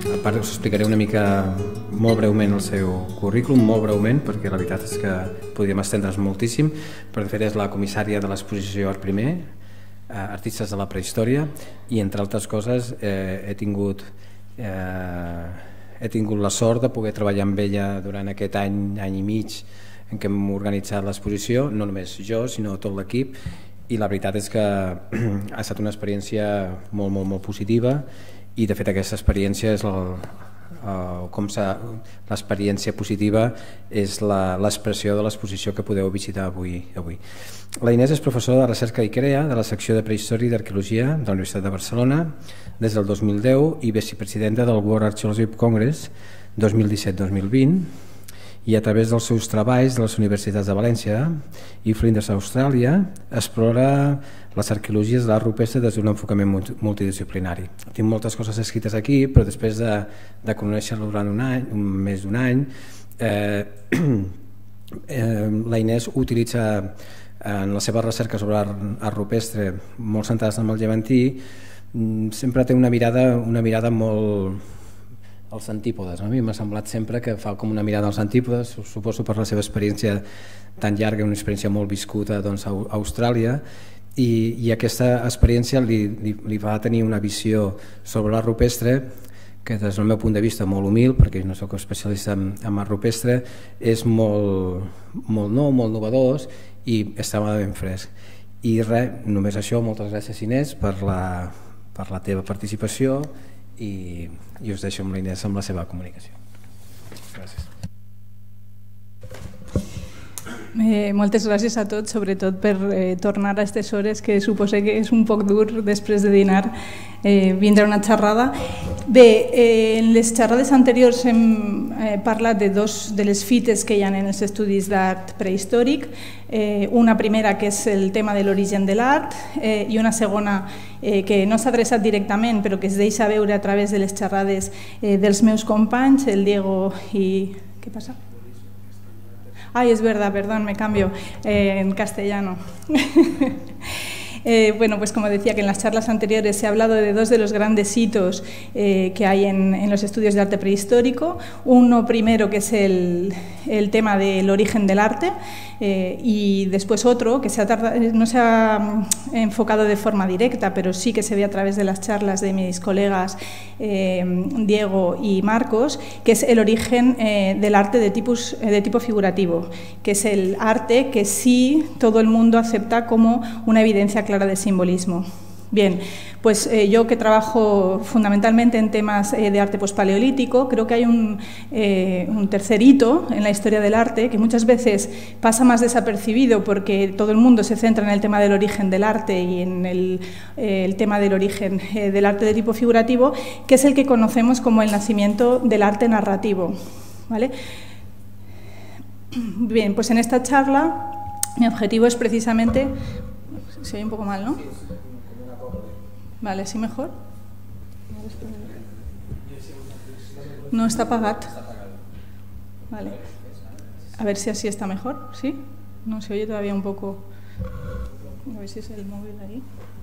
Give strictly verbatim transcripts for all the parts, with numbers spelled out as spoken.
a part us explicaré una mica molt breument el seu currículum, molt breument, perquè la veritat és que podríem estendre's moltíssim, però de fet és la comissària de l'exposició Art Primer, eh, Artistes de la Prehistòria, i entre altres coses eh, he tingut eh, he tingut la sort de poder treballar amb ella durant aquest any, any i mig en què hem organitzat l'exposició, no només jo sinó tot l'equip, i la veritat és que ha estat una experiència molt, molt, molt positiva, i de fet aquesta experiència és el, el, com l'experiència positiva és l'expressió de l'exposició que podeu visitar avui, avui. La Inés és professora de recerca i crea de la secció de Prehistòria i d'Arqueologia de la Universitat de Barcelona des del dos mil deu i vicepresidenta del World Archaeology Congress dos mil disset dos mil vint, i a través dels seus treballs de les universitats de València i Flinders, Austràlia, explora les arqueologies de l'art rupestre des d'un enfocament multidisciplinari. Tinc moltes coses escrites aquí, però després de, de conèixer-lo durant un any, un més d'un any, eh, eh, la Inés utilitza en la seva recerca sobre art, art rupestre molt centrades en el llevantí, sempre té una mirada, una mirada molt als antípodes. A mi m'ha semblat sempre que fa com una mirada als antípodes, suposo per la seva experiència tan llarga, una experiència molt viscuda doncs, a Austràlia, i, i aquesta experiència li, li, li va tenir una visió sobre l'art rupestre que des del meu punt de vista molt humil, perquè no soc especialista en, en art rupestre, és molt, molt nou, molt novedós i estava ben fresc. I res, només això, moltes gràcies Inés per la, per la teva participació, i, i us deixo amb la Inés amb la seva comunicació. Gràcies. Eh, moltes gràcies a tots, sobretot per eh, tornar a aquestes hores que suposo que és un poc dur després de dinar eh, vindre a una xerrada. Bé, eh, en les xerrades anteriors hem eh, parlat de dos de les fites que hi ha en els estudis d'art prehistòric, eh, una primera que és el tema de l'origen de l'art eh, i una segona eh, que no s'ha adreçat directament però que es deixa veure a través de les xerrades eh, dels meus companys, el Diego i... Què passa? Ay, es verdad, perdón, me cambio eh, en castellano. Eh, bueno, pues como decía que en las charlas anteriores se ha hablado de dos de los grandes hitos eh, que hay en, en los estudios de arte prehistórico. Uno primero que es el, el tema del origen del arte eh, y después otro que se ha tardado, no se ha enfocado de forma directa, pero sí que se ve a través de las charlas de mis colegas eh, Diego y Marcos, que es el origen eh, del arte de, tipus, de tipo figurativo, que es el arte que sí todo el mundo acepta como una evidencia clara de simbolismo. Bien, pues eh, yo que trabajo fundamentalmente en temas eh, de arte pospaleolítico, creo que hay un, eh, un tercer hito en la historia del arte que muchas veces pasa más desapercibido porque todo el mundo se centra en el tema del origen del arte y en el, eh, el tema del origen eh, del arte de tipo figurativo, que es el que conocemos como el nacimiento del arte narrativo, ¿vale? Bien, pues en esta charla mi objetivo es precisamente... Se oye un poco mal, ¿no? Vale, ¿sí mejor? No está apagado. Vale. A ver si así está mejor, ¿sí? No, se oye todavía un poco... A ver si es el móvil ahí.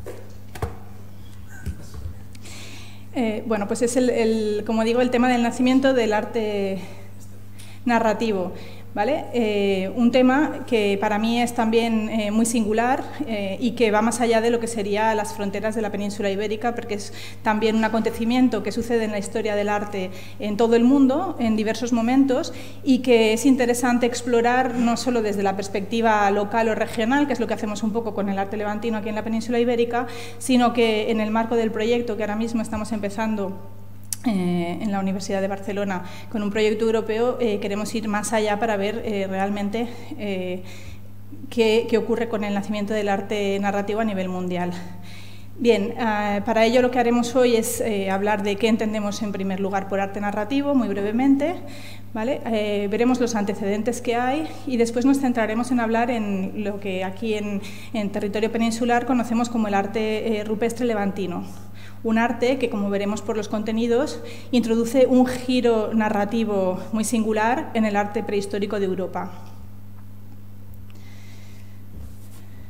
Eh, bueno, pues es el, el, como digo, el tema del nacimiento del arte narrativo. ¿Vale? Eh, un tema que para mí es también eh, muy singular eh, y que va más allá de lo que sería las fronteras de la península ibérica, porque es también un acontecimiento que sucede en la historia del arte en todo el mundo, en diversos momentos, y que es interesante explorar no solo desde la perspectiva local o regional, que es lo que hacemos un poco con el arte levantino aquí en la península ibérica, sino que en el marco del proyecto que ahora mismo estamos empezando Eh, en la Universidad de Barcelona con un proyecto europeo, eh, queremos ir más allá para ver eh, realmente eh, qué, qué ocurre con el nacimiento del arte narrativo a nivel mundial. Bien, eh, para ello lo que haremos hoy es eh, hablar de qué entendemos en primer lugar por arte narrativo, muy brevemente, ¿vale? Eh, veremos los antecedentes que hay y después nos centraremos en hablar en lo que aquí en, en territorio peninsular conocemos como el arte eh, rupestre levantino. Un arte que, como veremos por los contenidos, introduce un giro narrativo muy singular en el arte prehistórico de Europa.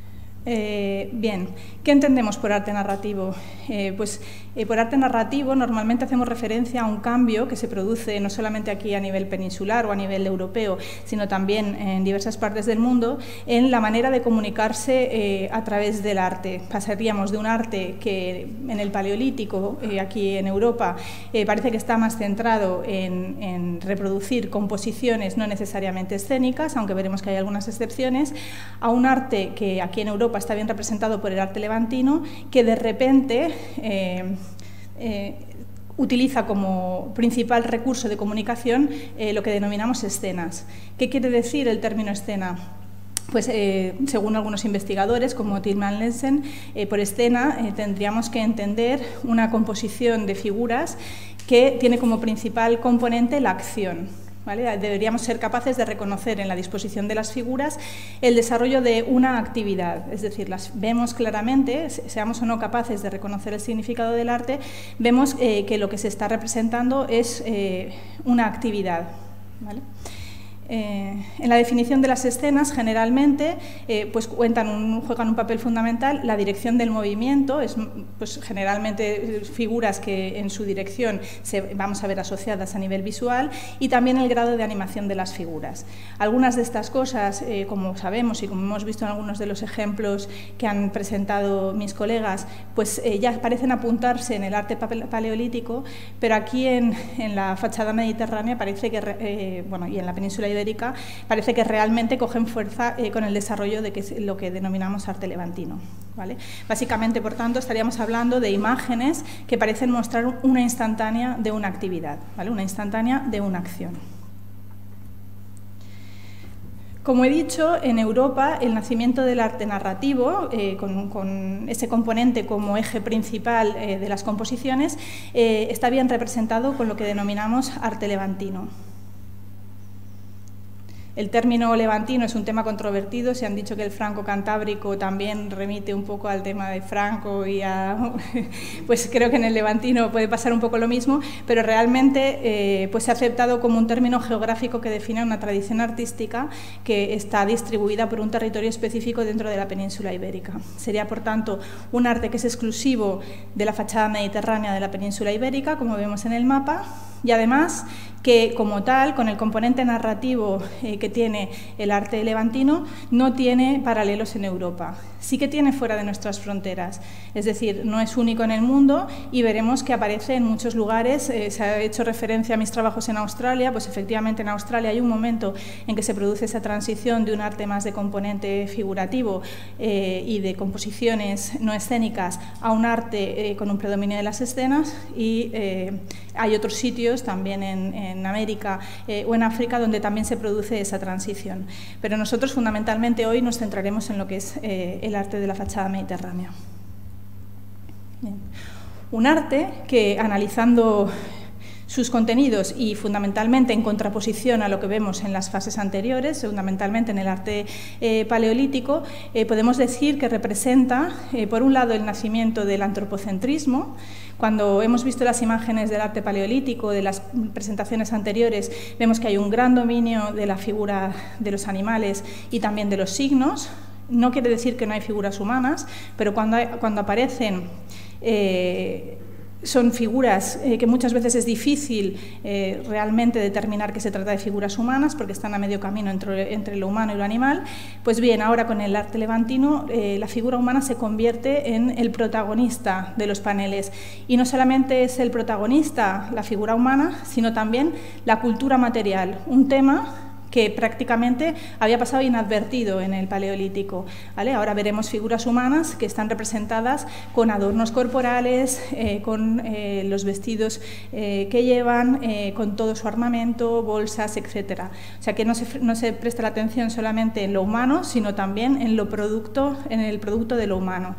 Eh, bien, ¿qué entendemos por arte narrativo? Eh, pues eh, por arte narrativo normalmente hacemos referencia a un cambio que se produce no solamente aquí a nivel peninsular o a nivel europeo, sino también en diversas partes del mundo, en la manera de comunicarse eh, a través del arte. Pasaríamos de un arte que en el Paleolítico, eh, aquí en Europa, eh, parece que está más centrado en, en reproducir composiciones no necesariamente escénicas, aunque veremos que hay algunas excepciones, a un arte que aquí en Europa está bien representado por el arte levantino, que de repente eh, eh, utiliza como principal recurso de comunicación eh, lo que denominamos escenas. ¿Qué quiere decir el término escena? Pues eh, según algunos investigadores, como Tilman Lensen, eh, por escena eh, tendríamos que entender una composición de figuras que tiene como principal componente la acción. ¿Vale? Deberíamos ser capaces de reconocer en la disposición de las figuras el desarrollo de una actividad, es decir, las vemos claramente, seamos o no capaces de reconocer el significado del arte, vemos eh, que lo que se está representando es eh, una actividad. ¿Vale? Eh, en la definición de las escenas, generalmente, eh, pues cuentan un, juegan un papel fundamental la dirección del movimiento, es pues, generalmente figuras que en su dirección se, vamos a ver asociadas a nivel visual, y también el grado de animación de las figuras. Algunas de estas cosas, eh, como sabemos y como hemos visto en algunos de los ejemplos que han presentado mis colegas, pues eh, ya parecen apuntarse en el arte paleolítico, pero aquí en, en la fachada mediterránea parece que, eh, bueno, y en la península ibérica, parece que realmente cogen fuerza eh, con el desarrollo de que es lo que denominamos arte levantino. ¿Vale? Básicamente, por tanto, estaríamos hablando de imágenes que parecen mostrar una instantánea de una actividad, ¿vale? Una instantánea de una acción. Como he dicho, en Europa el nacimiento del arte narrativo, eh, con, con ese componente como eje principal eh, de las composiciones, eh, está bien representado con lo que denominamos arte levantino. El término levantino es un tema controvertido, se han dicho que el franco-cantábrico también remite un poco al tema de Franco y a... pues creo que en el levantino puede pasar un poco lo mismo, pero realmente eh, pues se ha aceptado como un término geográfico que define una tradición artística que está distribuida por un territorio específico dentro de la península ibérica. Sería, por tanto, un arte que es exclusivo de la fachada mediterránea de la península ibérica, como vemos en el mapa, y además que como tal, con el componente narrativo eh, que tiene el arte levantino, no tiene paralelos en Europa. Sí que tiene fuera de nuestras fronteras, es decir, no es único en el mundo y veremos que aparece en muchos lugares. Eh, se ha hecho referencia a mis trabajos en Australia, pues efectivamente en Australia hay un momento en que se produce esa transición de un arte más de componente figurativo eh, y de composiciones no escénicas a un arte eh, con un predominio de las escenas, y eh, hay otros sitios también en, en América eh, o en África donde también se produce esa transición. Pero nosotros fundamentalmente hoy nos centraremos en lo que es eh, el arte de la fachada mediterránea. Bien. Un arte que, analizando sus contenidos y fundamentalmente en contraposición a lo que vemos en las fases anteriores, fundamentalmente en el arte eh, paleolítico, eh, podemos decir que representa, eh, por un lado, el nacimiento del antropocentrismo. Cuando hemos visto las imágenes del arte paleolítico, de las presentaciones anteriores, vemos que hay un gran dominio de la figura de los animales y también de los signos. No quiere decir que no hay figuras humanas, pero cuando, hay, cuando aparecen eh, son figuras eh, que muchas veces es difícil eh, realmente determinar que se trata de figuras humanas porque están a medio camino entre, entre lo humano y lo animal. Pues bien, ahora con el arte levantino eh, la figura humana se convierte en el protagonista de los paneles, y no solamente es el protagonista la figura humana, sino también la cultura material, un tema que prácticamente había pasado inadvertido en el Paleolítico, ¿vale? Ahora veremos figuras humanas que están representadas con adornos corporales, eh, con eh, los vestidos eh, que llevan, eh, con todo su armamento, bolsas, etcétera. O sea que no se, no se presta la atención solamente en lo humano, sino también en, lo producto, en el producto de lo humano.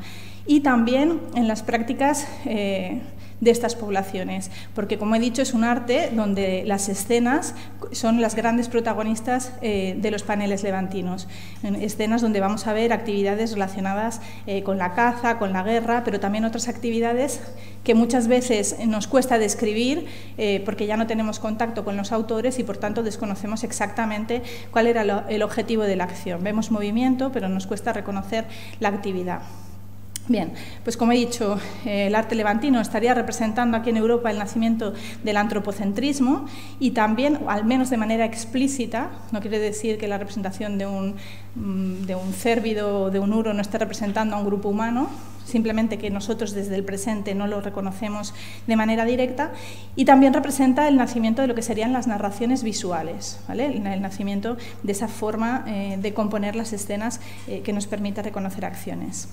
y también en las prácticas eh, de estas poblaciones, porque, como he dicho, es un arte donde las escenas son las grandes protagonistas eh, de los paneles levantinos, en escenas donde vamos a ver actividades relacionadas eh, con la caza, con la guerra, pero también otras actividades que muchas veces nos cuesta describir eh, porque ya no tenemos contacto con los autores y, por tanto, desconocemos exactamente cuál era lo, el objetivo de la acción. Vemos movimiento, pero nos cuesta reconocer la actividad. Bien, pues como he dicho, eh, el arte levantino estaría representando aquí en Europa el nacimiento del antropocentrismo y también, al menos de manera explícita, no quiere decir que la representación de un, de un cérvido o de un uro no esté representando a un grupo humano, simplemente que nosotros desde el presente no lo reconocemos de manera directa, y también representa el nacimiento de lo que serían las narraciones visuales, ¿vale? El, el nacimiento de esa forma eh, de componer las escenas eh, que nos permite reconocer acciones.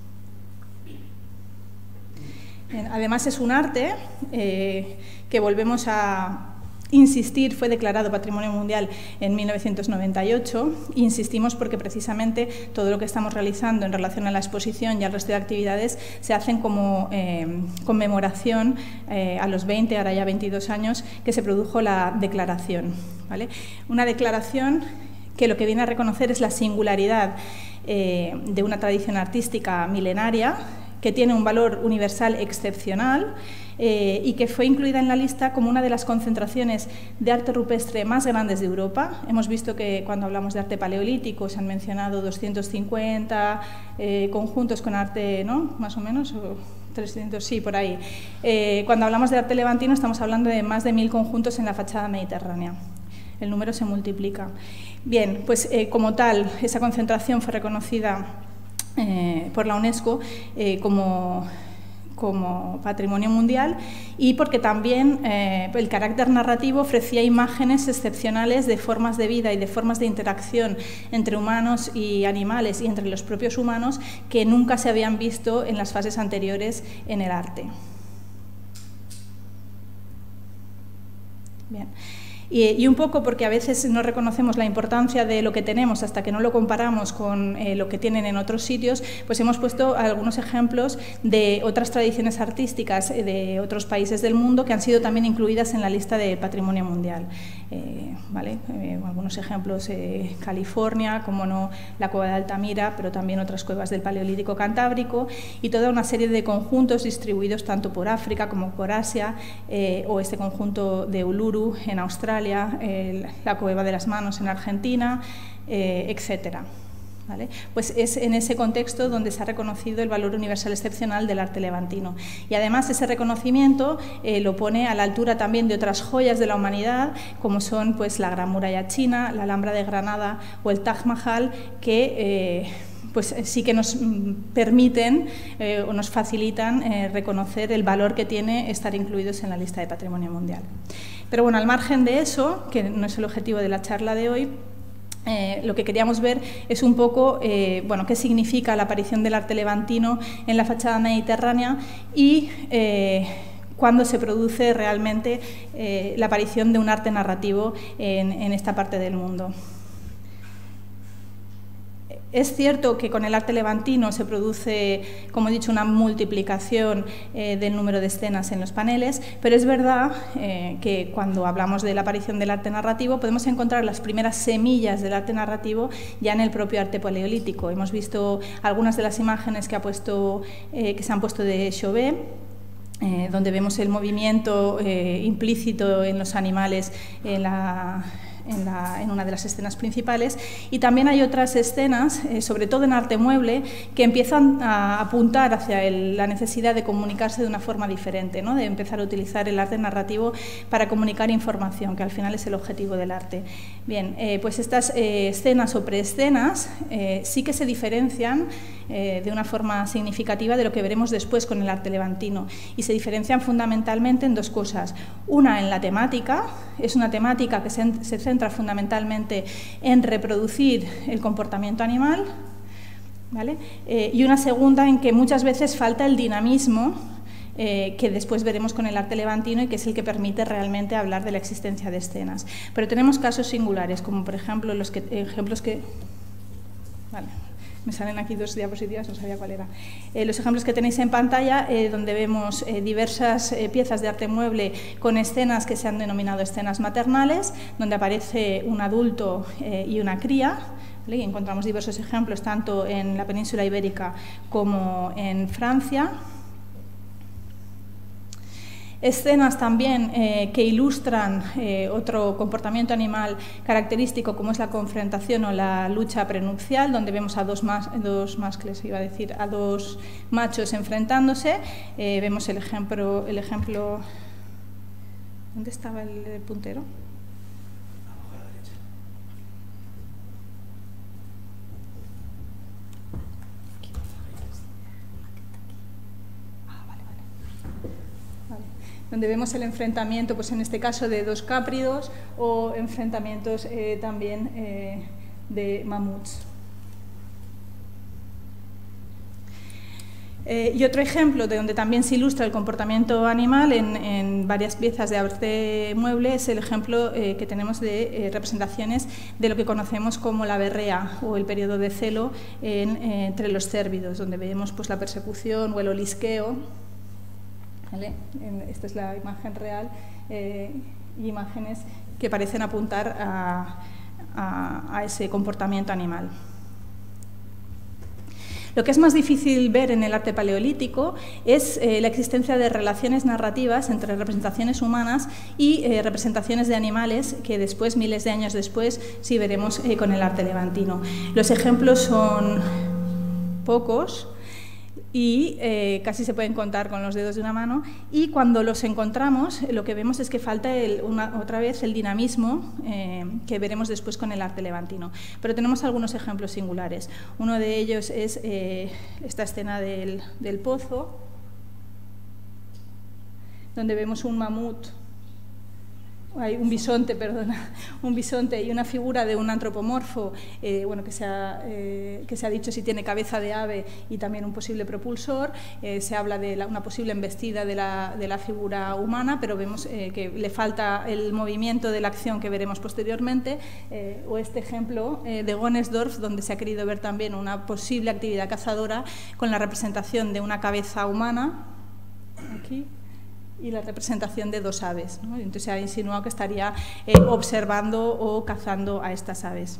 Además, es un arte eh, que, volvemos a insistir, fue declarado Patrimonio Mundial en mil novecientos noventa y ocho. Insistimos porque precisamente todo lo que estamos realizando en relación a la exposición y al resto de actividades se hacen como eh, conmemoración eh, a los veinte, ahora ya veintidós años, que se produjo la declaración, ¿vale? Una declaración que lo que viene a reconocer es la singularidad eh, de una tradición artística milenaria, que tiene un valor universal excepcional eh, y que fue incluida en la lista como una de las concentraciones de arte rupestre más grandes de Europa. Hemos visto que cuando hablamos de arte paleolítico se han mencionado doscientos cincuenta eh, conjuntos con arte, ¿no? Más o menos, o trescientos, sí, por ahí. Eh, cuando hablamos de arte levantino estamos hablando de más de mil conjuntos en la fachada mediterránea. El número se multiplica. Bien, pues eh, como tal, esa concentración fue reconocida Eh, por la UNESCO eh, como, como Patrimonio Mundial y porque también eh, el carácter narrativo ofrecía imágenes excepcionales de formas de vida y de formas de interacción entre humanos y animales y entre los propios humanos que nunca se habían visto en las fases anteriores en el arte. Bien. Y, y un poco porque a veces no reconocemos la importancia de lo que tenemos hasta que no lo comparamos con eh, lo que tienen en otros sitios, pues hemos puesto algunos ejemplos de otras tradiciones artísticas de otros países del mundo que han sido también incluidas en la lista de Patrimonio Mundial. Eh, ¿vale? eh, algunos ejemplos, eh, California, como no, la cueva de Altamira, pero también otras cuevas del Paleolítico Cantábrico y toda una serie de conjuntos distribuidos tanto por África como por Asia, eh, o este conjunto de Uluru en Australia, Eh, la Cueva de las Manos en Argentina, eh, etcétera. ¿Vale? Pues es en ese contexto donde se ha reconocido el valor universal excepcional del arte levantino. Y además ese reconocimiento eh, lo pone a la altura también de otras joyas de la humanidad, como son pues, la Gran Muralla China, la Alhambra de Granada o el Taj Mahal, que eh, pues sí que nos permiten eh, o nos facilitan eh, reconocer el valor que tiene estar incluidos en la lista de Patrimonio Mundial. Pero bueno, al margen de eso, que no es el objetivo de la charla de hoy, eh, lo que queríamos ver es un poco eh, bueno, qué significa la aparición del arte levantino en la fachada mediterránea y eh, cuándo se produce realmente eh, la aparición de un arte narrativo en, en esta parte del mundo. Es cierto que con el arte levantino se produce, como he dicho, una multiplicación eh, del número de escenas en los paneles, pero es verdad eh, que cuando hablamos de la aparición del arte narrativo podemos encontrar las primeras semillas del arte narrativo ya en el propio arte paleolítico. Hemos visto algunas de las imágenes que, ha puesto, eh, que se han puesto de Chauvet, eh, donde vemos el movimiento eh, implícito en los animales en la... En, la, en una de las escenas principales, y también hay otras escenas, eh, sobre todo en arte mueble, que empiezan a apuntar hacia el, la necesidad de comunicarse de una forma diferente, ¿no? De empezar a utilizar el arte narrativo para comunicar información, que al final es el objetivo del arte. Bien, eh, pues estas eh, escenas o preescenas eh, sí que se diferencian eh, de una forma significativa de lo que veremos después con el arte levantino, y se diferencian fundamentalmente en dos cosas. Una, en la temática, es una temática que se, se centra fundamentalmente en reproducir el comportamiento animal, ¿vale? Eh, y una segunda en que muchas veces falta el dinamismo eh, que después veremos con el arte levantino y que es el que permite realmente hablar de la existencia de escenas. Pero tenemos casos singulares, como por ejemplo los que, ejemplos que... Vale. me salen aquí dos diapositivas, no sabía cuál era. Eh, los ejemplos que tenéis en pantalla, eh, donde vemos eh, diversas eh, piezas de arte mueble con escenas que se han denominado escenas maternales, donde aparece un adulto eh, y una cría. ¿Vale? Y encontramos diversos ejemplos tanto en la península ibérica como en Francia. Escenas también eh, que ilustran eh, otro comportamiento animal característico, como es la confrontación o la lucha prenupcial, donde vemos a dos, más, dos másculos, iba a decir, a dos machos enfrentándose. Eh, vemos el ejemplo, el ejemplo... ¿Dónde estaba el, el puntero? Donde vemos el enfrentamiento, pues en este caso, de dos cápridos o enfrentamientos eh, también eh, de mamuts. Eh, y otro ejemplo de donde también se ilustra el comportamiento animal en, en varias piezas de arte mueble es el ejemplo eh, que tenemos de eh, representaciones de lo que conocemos como la berrea o el periodo de celo en, eh, entre los cérvidos, donde vemos pues, la persecución o el olisqueo. ¿Vale? Esta es la imagen real eh, y imágenes que parecen apuntar a, a, a ese comportamiento animal. Lo que es más difícil ver en el arte paleolítico es eh, la existencia de relaciones narrativas entre representaciones humanas y eh, representaciones de animales que después, miles de años después, sí veremos eh, con el arte levantino. Los ejemplos son pocos y eh, casi se pueden contar con los dedos de una mano, y cuando los encontramos lo que vemos es que falta el, una, otra vez el dinamismo eh, que veremos después con el arte levantino. Pero tenemos algunos ejemplos singulares. Uno de ellos es eh, esta escena del, del pozo, donde vemos un mamut, hay un bisonte, perdona, un bisonte y una figura de un antropomorfo, eh, bueno, que se, ha, eh, que se ha dicho si tiene cabeza de ave y también un posible propulsor. Eh, se habla de la, una posible embestida de la, de la figura humana, pero vemos eh, que le falta el movimiento de la acción que veremos posteriormente, eh, o este ejemplo eh, de Gonesdorf, donde se ha querido ver también una posible actividad cazadora con la representación de una cabeza humana, aquí, y la representación de dos aves, ¿no? Entonces se ha insinuado que estaría eh, observando o cazando a estas aves.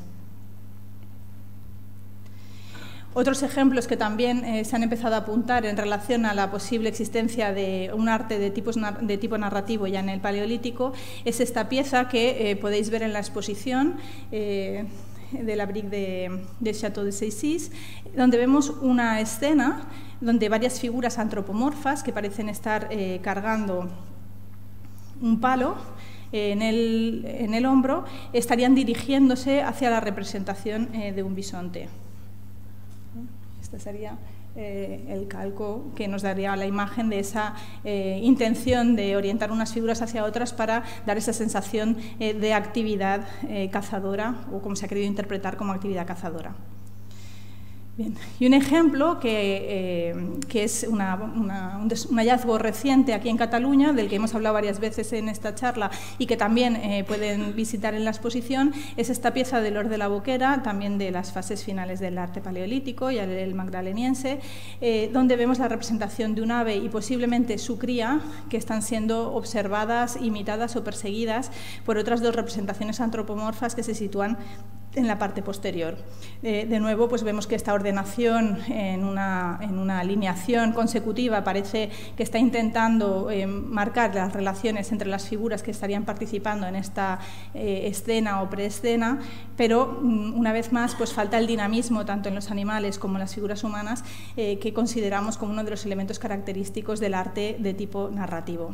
Otros ejemplos que también eh, se han empezado a apuntar en relación a la posible existencia de un arte de, tipos, de tipo narrativo ya en el Paleolítico es esta pieza que eh, podéis ver en la exposición eh, de la brique de, de Château de Ceycis, donde vemos una escena donde varias figuras antropomorfas que parecen estar eh, cargando un palo eh, en, el, en el hombro estarían dirigiéndose hacia la representación eh, de un bisonte. Este sería eh, el calco que nos daría la imagen de esa eh, intención de orientar unas figuras hacia otras para dar esa sensación eh, de actividad eh, cazadora, o como se ha querido interpretar como actividad cazadora. Bien. Y un ejemplo que, eh, que es una, una, un, des, un hallazgo reciente aquí en Cataluña, del que hemos hablado varias veces en esta charla y que también eh, pueden visitar en la exposición, es esta pieza de Lord de la Boquera, también de las fases finales del arte paleolítico y el magdaleniense, eh, donde vemos la representación de un ave y posiblemente su cría, que están siendo observadas, imitadas o perseguidas por otras dos representaciones antropomorfas que se sitúan en la parte posterior. Eh, de nuevo, pues vemos que esta ordenación en una, en una alineación consecutiva parece que está intentando eh, marcar las relaciones entre las figuras que estarían participando en esta eh, escena o preescena, pero una vez más pues falta el dinamismo tanto en los animales como en las figuras humanas eh, que consideramos como uno de los elementos característicos del arte de tipo narrativo.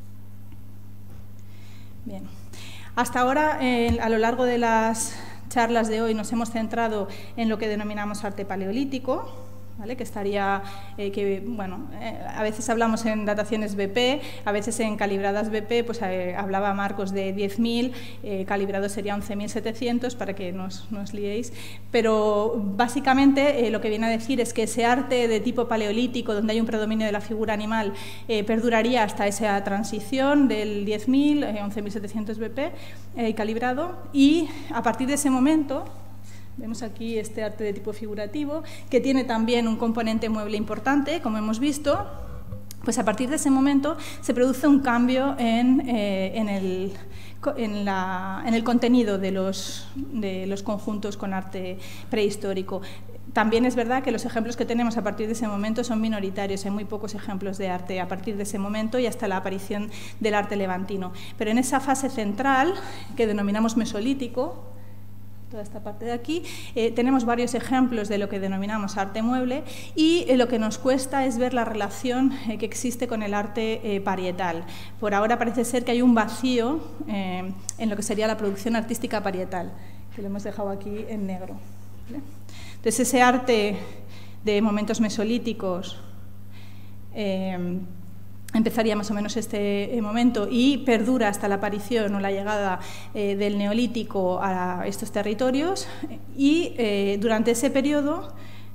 Bien. Hasta ahora, eh, a lo largo de las charlas de hoy nos hemos centrado en lo que denominamos arte paleolítico, ¿vale? Que estaría, eh, que, bueno, eh, a veces hablamos en dataciones B P, a veces en calibradas B P, pues eh, hablaba Marcos de diez mil, eh, calibrado sería once mil setecientos, para que nos, nos liéis, pero básicamente eh, lo que viene a decir es que ese arte de tipo paleolítico, donde hay un predominio de la figura animal, eh, perduraría hasta esa transición del diez mil, eh, once mil setecientos B P, eh, calibrado, y a partir de ese momento, Vemos aquí este arte de tipo figurativo, que tiene también un componente mueble importante, como hemos visto. Pues a partir de ese momento se produce un cambio en, eh, en, el, en, la, en el contenido de los, de los conjuntos con arte prehistórico. También es verdad que los ejemplos que tenemos a partir de ese momento son minoritarios, hay muy pocos ejemplos de arte a partir de ese momento y hasta la aparición del arte levantino. Pero en esa fase central, que denominamos mesolítico, toda esta parte de aquí, eh, tenemos varios ejemplos de lo que denominamos arte mueble y eh, lo que nos cuesta es ver la relación eh, que existe con el arte eh, parietal. Por ahora parece ser que hay un vacío eh, en lo que sería la producción artística parietal, que lo hemos dejado aquí en negro, ¿vale? Entonces, ese arte de momentos mesolíticos eh, empezaría más o menos este momento y perdura hasta la aparición o la llegada eh, del Neolítico a estos territorios y eh, durante ese periodo,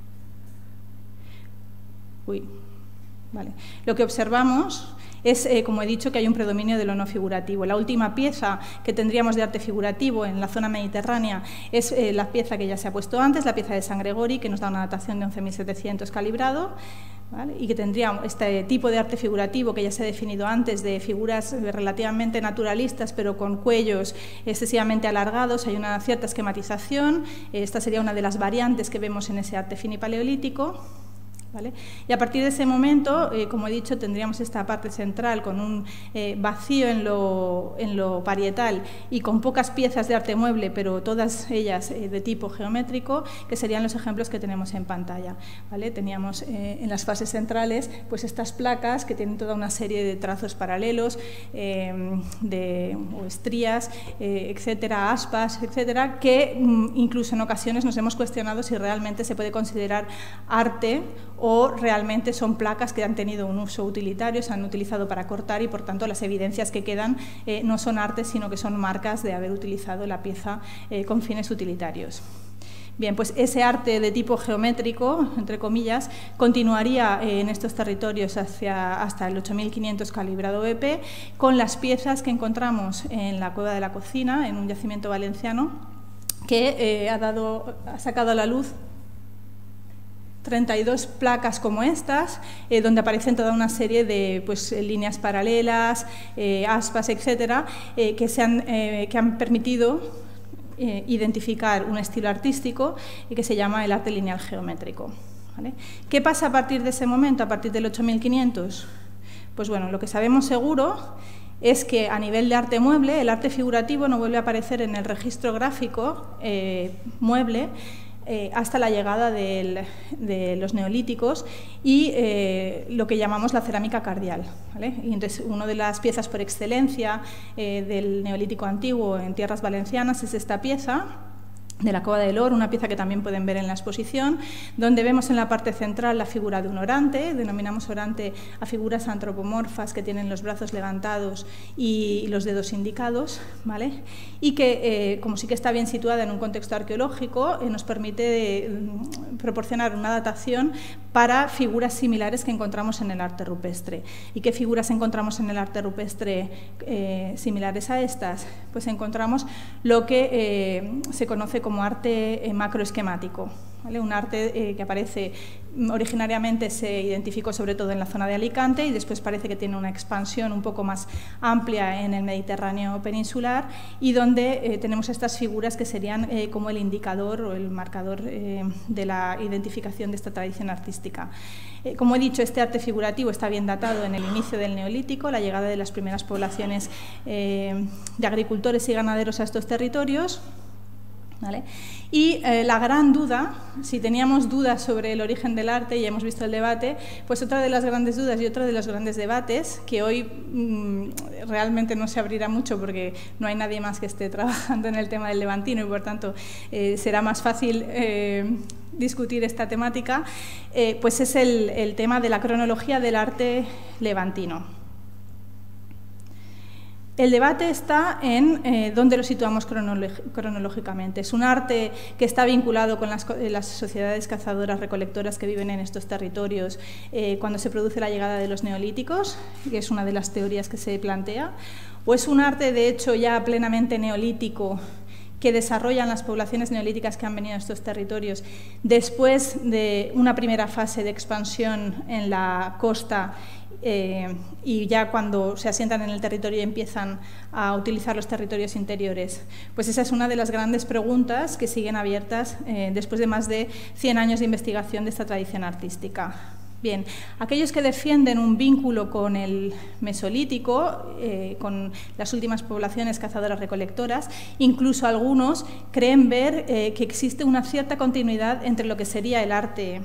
uy, vale, lo que observamos es, eh, como he dicho, que hay un predominio de lo no figurativo. La última pieza que tendríamos de arte figurativo en la zona mediterránea es eh, la pieza que ya se ha puesto antes, la pieza de San Gregori, que nos da una datación de once mil setecientos calibrado, ¿vale? Y que tendría este tipo de arte figurativo que ya se ha definido antes, de figuras relativamente naturalistas, pero con cuellos excesivamente alargados. Hay una cierta esquematización. Esta sería una de las variantes que vemos en ese arte finipaleolítico. ¿Vale? Y a partir de ese momento, eh, como he dicho, tendríamos esta parte central con un eh, vacío en lo, en lo parietal y con pocas piezas de arte mueble, pero todas ellas eh, de tipo geométrico, que serían los ejemplos que tenemos en pantalla, ¿vale? Teníamos eh, en las fases centrales pues estas placas que tienen toda una serie de trazos paralelos, eh, de, o estrías, eh, etcétera, aspas, etcétera, que mm, incluso en ocasiones nos hemos cuestionado si realmente se puede considerar arte o realmente son placas que han tenido un uso utilitario, se han utilizado para cortar y, por tanto, las evidencias que quedan eh, no son arte, sino que son marcas de haber utilizado la pieza eh, con fines utilitarios. Bien, pues ese arte de tipo geométrico, entre comillas, continuaría eh, en estos territorios hacia, hasta el ocho mil quinientos calibrado E P, con las piezas que encontramos en la Cueva de la Cocina, en un yacimiento valenciano, que eh, ha, dado, ha sacado a la luz treinta y dos placas como estas, eh, donde aparecen toda una serie de pues, líneas paralelas, eh, aspas, etcétera, eh, que, se han, eh, que han permitido eh, identificar un estilo artístico y que se llama el arte lineal geométrico, ¿vale? ¿Qué pasa a partir de ese momento, a partir del ocho mil quinientos? Pues bueno, lo que sabemos seguro es que a nivel de arte mueble, el arte figurativo no vuelve a aparecer en el registro gráfico eh, mueble Eh, hasta la llegada del, de los neolíticos y eh, lo que llamamos la cerámica cardial, ¿vale? Y entonces, una de las piezas por excelencia eh, del neolítico antiguo en tierras valencianas es esta pieza de la Cova del Oro, una pieza que también pueden ver en la exposición, donde vemos en la parte central la figura de un orante. Denominamos orante a figuras antropomorfas que tienen los brazos levantados y los dedos indicados, ¿vale? Y que, eh, como sí que está bien situada en un contexto arqueológico, eh, nos permite eh, proporcionar una datación para figuras similares que encontramos en el arte rupestre. ¿Y qué figuras encontramos en el arte rupestre eh, similares a estas? Pues encontramos lo que eh, se conoce como arte eh, macroesquemático, ¿vale? Un arte eh, que aparece originariamente, se identificó sobre todo en la zona de Alicante y después parece que tiene una expansión un poco más amplia en el Mediterráneo peninsular y donde eh, tenemos estas figuras que serían eh, como el indicador o el marcador eh, de la identificación de esta tradición artística. Eh, como he dicho, este arte figurativo está bien datado en el inicio del Neolítico, la llegada de las primeras poblaciones eh, de agricultores y ganaderos a estos territorios, ¿vale? Y eh, la gran duda, si teníamos dudas sobre el origen del arte, y hemos visto el debate, pues otra de las grandes dudas y otro de los grandes debates, que hoy mmm, realmente no se abrirá mucho porque no hay nadie más que esté trabajando en el tema del levantino y por tanto eh, será más fácil eh, discutir esta temática, eh, pues es el, el tema de la cronología del arte levantino. El debate está en eh, dónde lo situamos cronológicamente. Es un arte que está vinculado con las, las sociedades cazadoras recolectoras que viven en estos territorios eh, cuando se produce la llegada de los neolíticos, que es una de las teorías que se plantea, o es un arte de hecho ya plenamente neolítico que desarrollan las poblaciones neolíticas que han venido a estos territorios después de una primera fase de expansión en la costa eh, y ya cuando se asientan en el territorio y empiezan a utilizar los territorios interiores. Pues esa es una de las grandes preguntas que siguen abiertas eh, después de más de cien años de investigación de esta tradición artística. Bien, aquellos que defienden un vínculo con el Mesolítico, eh, con las últimas poblaciones cazadoras-recolectoras, incluso algunos creen ver eh, que existe una cierta continuidad entre lo que sería el arte,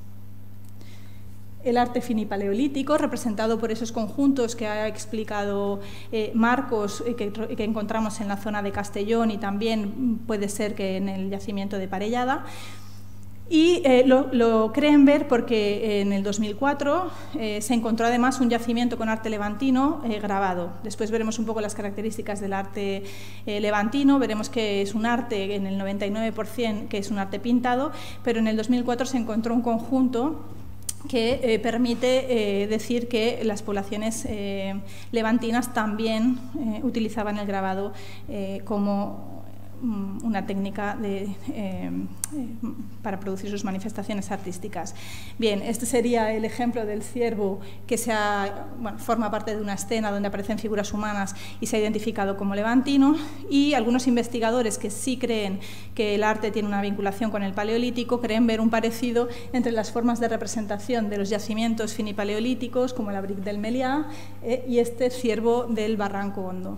el arte finipaleolítico, representado por esos conjuntos que ha explicado eh, Marcos, eh, que, que encontramos en la zona de Castellón y también puede ser que en el yacimiento de Parellada. Y eh, lo, lo creen ver porque en el dos mil cuatro eh, se encontró además un yacimiento con arte levantino eh, grabado. Después veremos un poco las características del arte eh, levantino, veremos que es un arte en el noventa y nueve por ciento que es un arte pintado, pero en el dos mil cuatro se encontró un conjunto que eh, permite eh, decir que las poblaciones eh, levantinas también eh, utilizaban el grabado eh, como una técnica de, eh, para producir sus manifestaciones artísticas. Bien, este sería el ejemplo del ciervo que se ha, bueno, forma parte de una escena donde aparecen figuras humanas y se ha identificado como levantino, y algunos investigadores que sí creen que el arte tiene una vinculación con el Paleolítico creen ver un parecido entre las formas de representación de los yacimientos finipaleolíticos como el Abric del Meliá eh, y este ciervo del Barranco Hondo.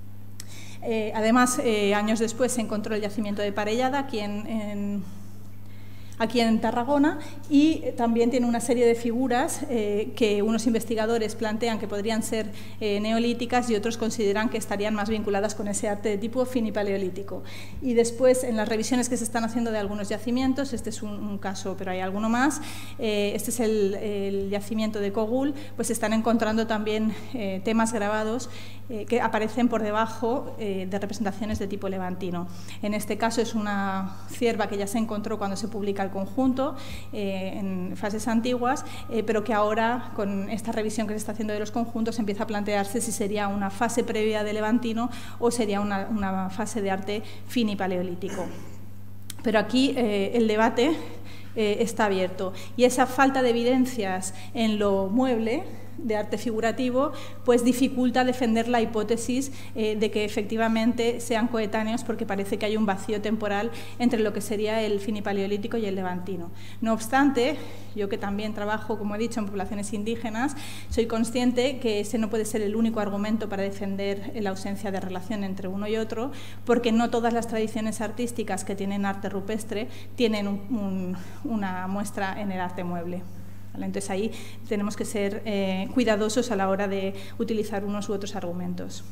Eh, además, eh, años después se encontró el yacimiento de Parellada aquí en, en, aquí en Tarragona, y también tiene una serie de figuras eh, que unos investigadores plantean que podrían ser eh, neolíticas y otros consideran que estarían más vinculadas con ese arte de tipo finipaleolítico. Y después, en las revisiones que se están haciendo de algunos yacimientos, este es un, un caso, pero hay alguno más, eh, este es el, el yacimiento de Cogul, pues se están encontrando también eh, temas grabados eh, que aparecen por debajo eh, de representaciones de tipo levantino. En este caso es una cierva que ya se encontró cuando se publica el conjunto eh, en fases antiguas, eh, pero que ahora con esta revisión que se está haciendo de los conjuntos empieza a plantearse si sería una fase previa de levantino o sería una, una fase de arte finipaleolítico. Pero aquí eh, el debate eh, está abierto, y esa falta de evidencias en lo mueble de arte figurativo pues dificulta defender la hipótesis eh, de que efectivamente sean coetáneos, porque parece que hay un vacío temporal entre lo que sería el finipaleolítico y el levantino. No obstante, yo que también trabajo, como he dicho, en poblaciones indígenas, soy consciente que ese no puede ser el único argumento para defender la ausencia de relación entre uno y otro, porque no todas las tradiciones artísticas que tienen arte rupestre tienen un, un, una muestra en el arte mueble. Entonces ahí tenemos que ser eh, cuidadosos a la hora de utilizar unos u otros argumentos.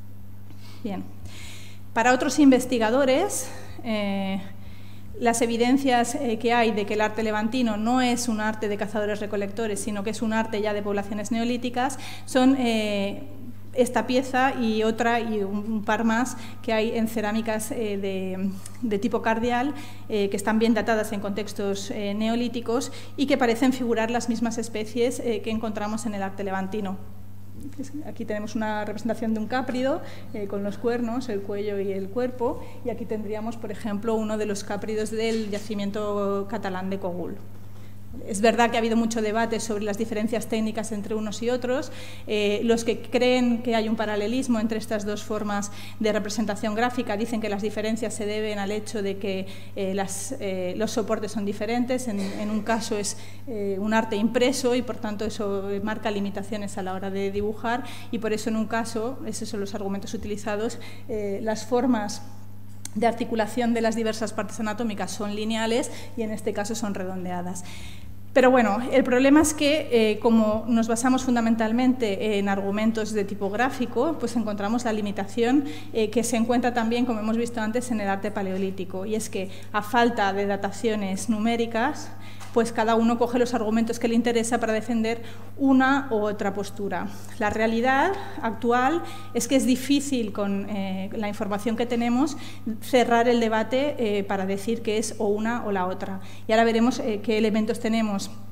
Bien. Para otros investigadores, eh, las evidencias eh, que hay de que el arte levantino no es un arte de cazadores-recolectores, sino que es un arte ya de poblaciones neolíticas, son eh, esta pieza y otra y un par más que hay en cerámicas eh, de, de tipo cardial, eh, que están bien datadas en contextos eh, neolíticos y que parecen figurar las mismas especies eh, que encontramos en el arte levantino. Aquí tenemos una representación de un cáprido eh, con los cuernos, el cuello y el cuerpo, y aquí tendríamos, por ejemplo, uno de los cápridos del yacimiento catalán de Cogul. Es verdad que ha habido mucho debate sobre las diferencias técnicas entre unos y otros. Eh, los que creen que hay un paralelismo entre estas dos formas de representación gráfica dicen que las diferencias se deben al hecho de que eh, las, eh, los soportes son diferentes. En, en un caso es eh, un arte impreso y por tanto eso marca limitaciones a la hora de dibujar, y por eso en un caso, esos son los argumentos utilizados, eh, las formas de articulación de las diversas partes anatómicas son lineales y en este caso son redondeadas. Pero bueno, el problema es que eh, como nos basamos fundamentalmente en argumentos de tipo gráfico, pues encontramos la limitación eh, que se encuentra también, como hemos visto antes, en el arte paleolítico, y es que a falta de dataciones numéricas, pues cada uno coge los argumentos que le interesa para defender una u otra postura. La realidad actual es que es difícil, con eh, la información que tenemos, cerrar el debate eh, para decir que es o una o la otra. Y ahora veremos eh, qué elementos tenemos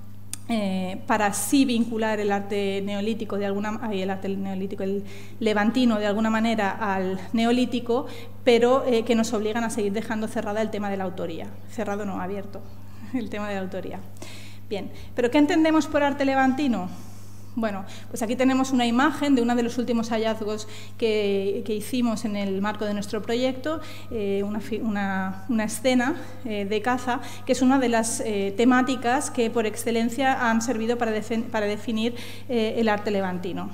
Eh, para sí vincular el arte neolítico de alguna ay, el arte neolítico, el levantino de alguna manera al neolítico, pero eh, que nos obligan a seguir dejando cerrada el tema de la autoría. Cerrado no, abierto, el tema de la autoría. Bien, ¿pero qué entendemos por arte levantino? Bueno, pues aquí tenemos una imagen de uno de los últimos hallazgos que, que hicimos en el marco de nuestro proyecto, eh, una, una, una escena eh, de caza, que es una de las eh, temáticas que por excelencia han servido para, para definir eh, el arte levantino.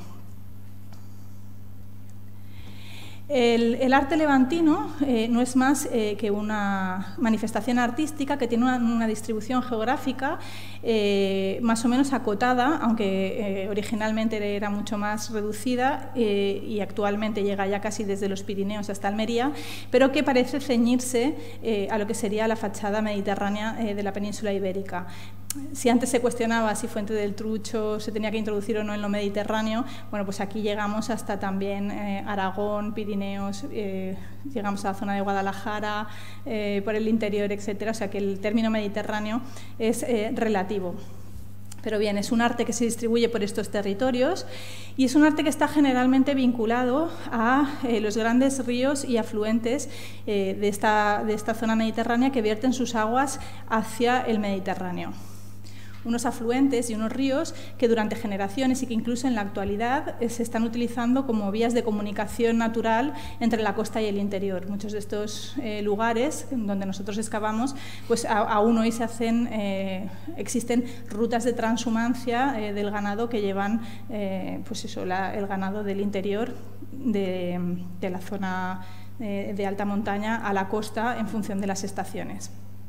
El, el arte levantino eh, no es más eh, que una manifestación artística que tiene una, una distribución geográfica eh, más o menos acotada, aunque eh, originalmente era mucho más reducida eh, y actualmente llega ya casi desde los Pirineos hasta Almería, pero que parece ceñirse eh, a lo que sería la fachada mediterránea eh, de la península ibérica. Si antes se cuestionaba si Fuente del Trucho se tenía que introducir o no en lo mediterráneo, bueno, pues aquí llegamos hasta también eh, Aragón, Pirineos, eh, llegamos a la zona de Guadalajara, eh, por el interior, etcétera. O sea que el término mediterráneo es eh, relativo. Pero bien, es un arte que se distribuye por estos territorios y es un arte que está generalmente vinculado a eh, los grandes ríos y afluentes eh, de, esta, de esta zona mediterránea que vierten sus aguas hacia el Mediterráneo. Unos afluentes y unos ríos que durante generaciones y que incluso en la actualidad se están utilizando como vías de comunicación natural entre la costa y el interior. Muchos de estos eh, lugares donde nosotros excavamos, pues a, aún hoy se hacen, eh, existen rutas de transhumancia eh, del ganado que llevan eh, pues eso, la, el ganado del interior de, de la zona eh, de alta montaña a la costa en función de las estaciones.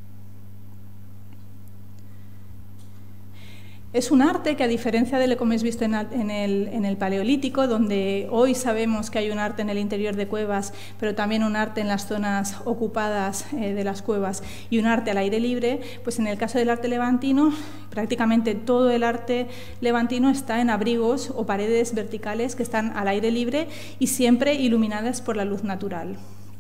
Es un arte que, a diferencia de lo que hemos visto en el, en el Paleolítico, donde hoy sabemos que hay un arte en el interior de cuevas, pero también un arte en las zonas ocupadas eh, de las cuevas y un arte al aire libre, pues en el caso del arte levantino, prácticamente todo el arte levantino está en abrigos o paredes verticales que están al aire libre y siempre iluminadas por la luz natural.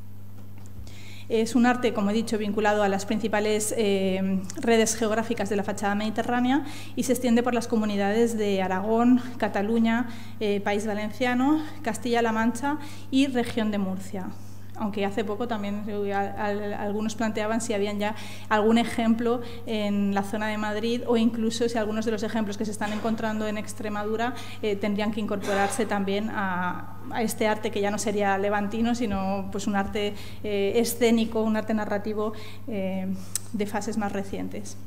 Es un arte, como he dicho, vinculado a las principales eh, redes geográficas de la fachada mediterránea y se extiende por las comunidades de Aragón, Cataluña, eh, País Valenciano, Castilla-La Mancha y región de Murcia. Aunque hace poco también algunos planteaban si habían ya algún ejemplo en la zona de Madrid o incluso si algunos de los ejemplos que se están encontrando en Extremadura eh, tendrían que incorporarse también a, a este arte que ya no sería levantino, sino pues un arte eh, escénico, un arte narrativo eh, de fases más recientes.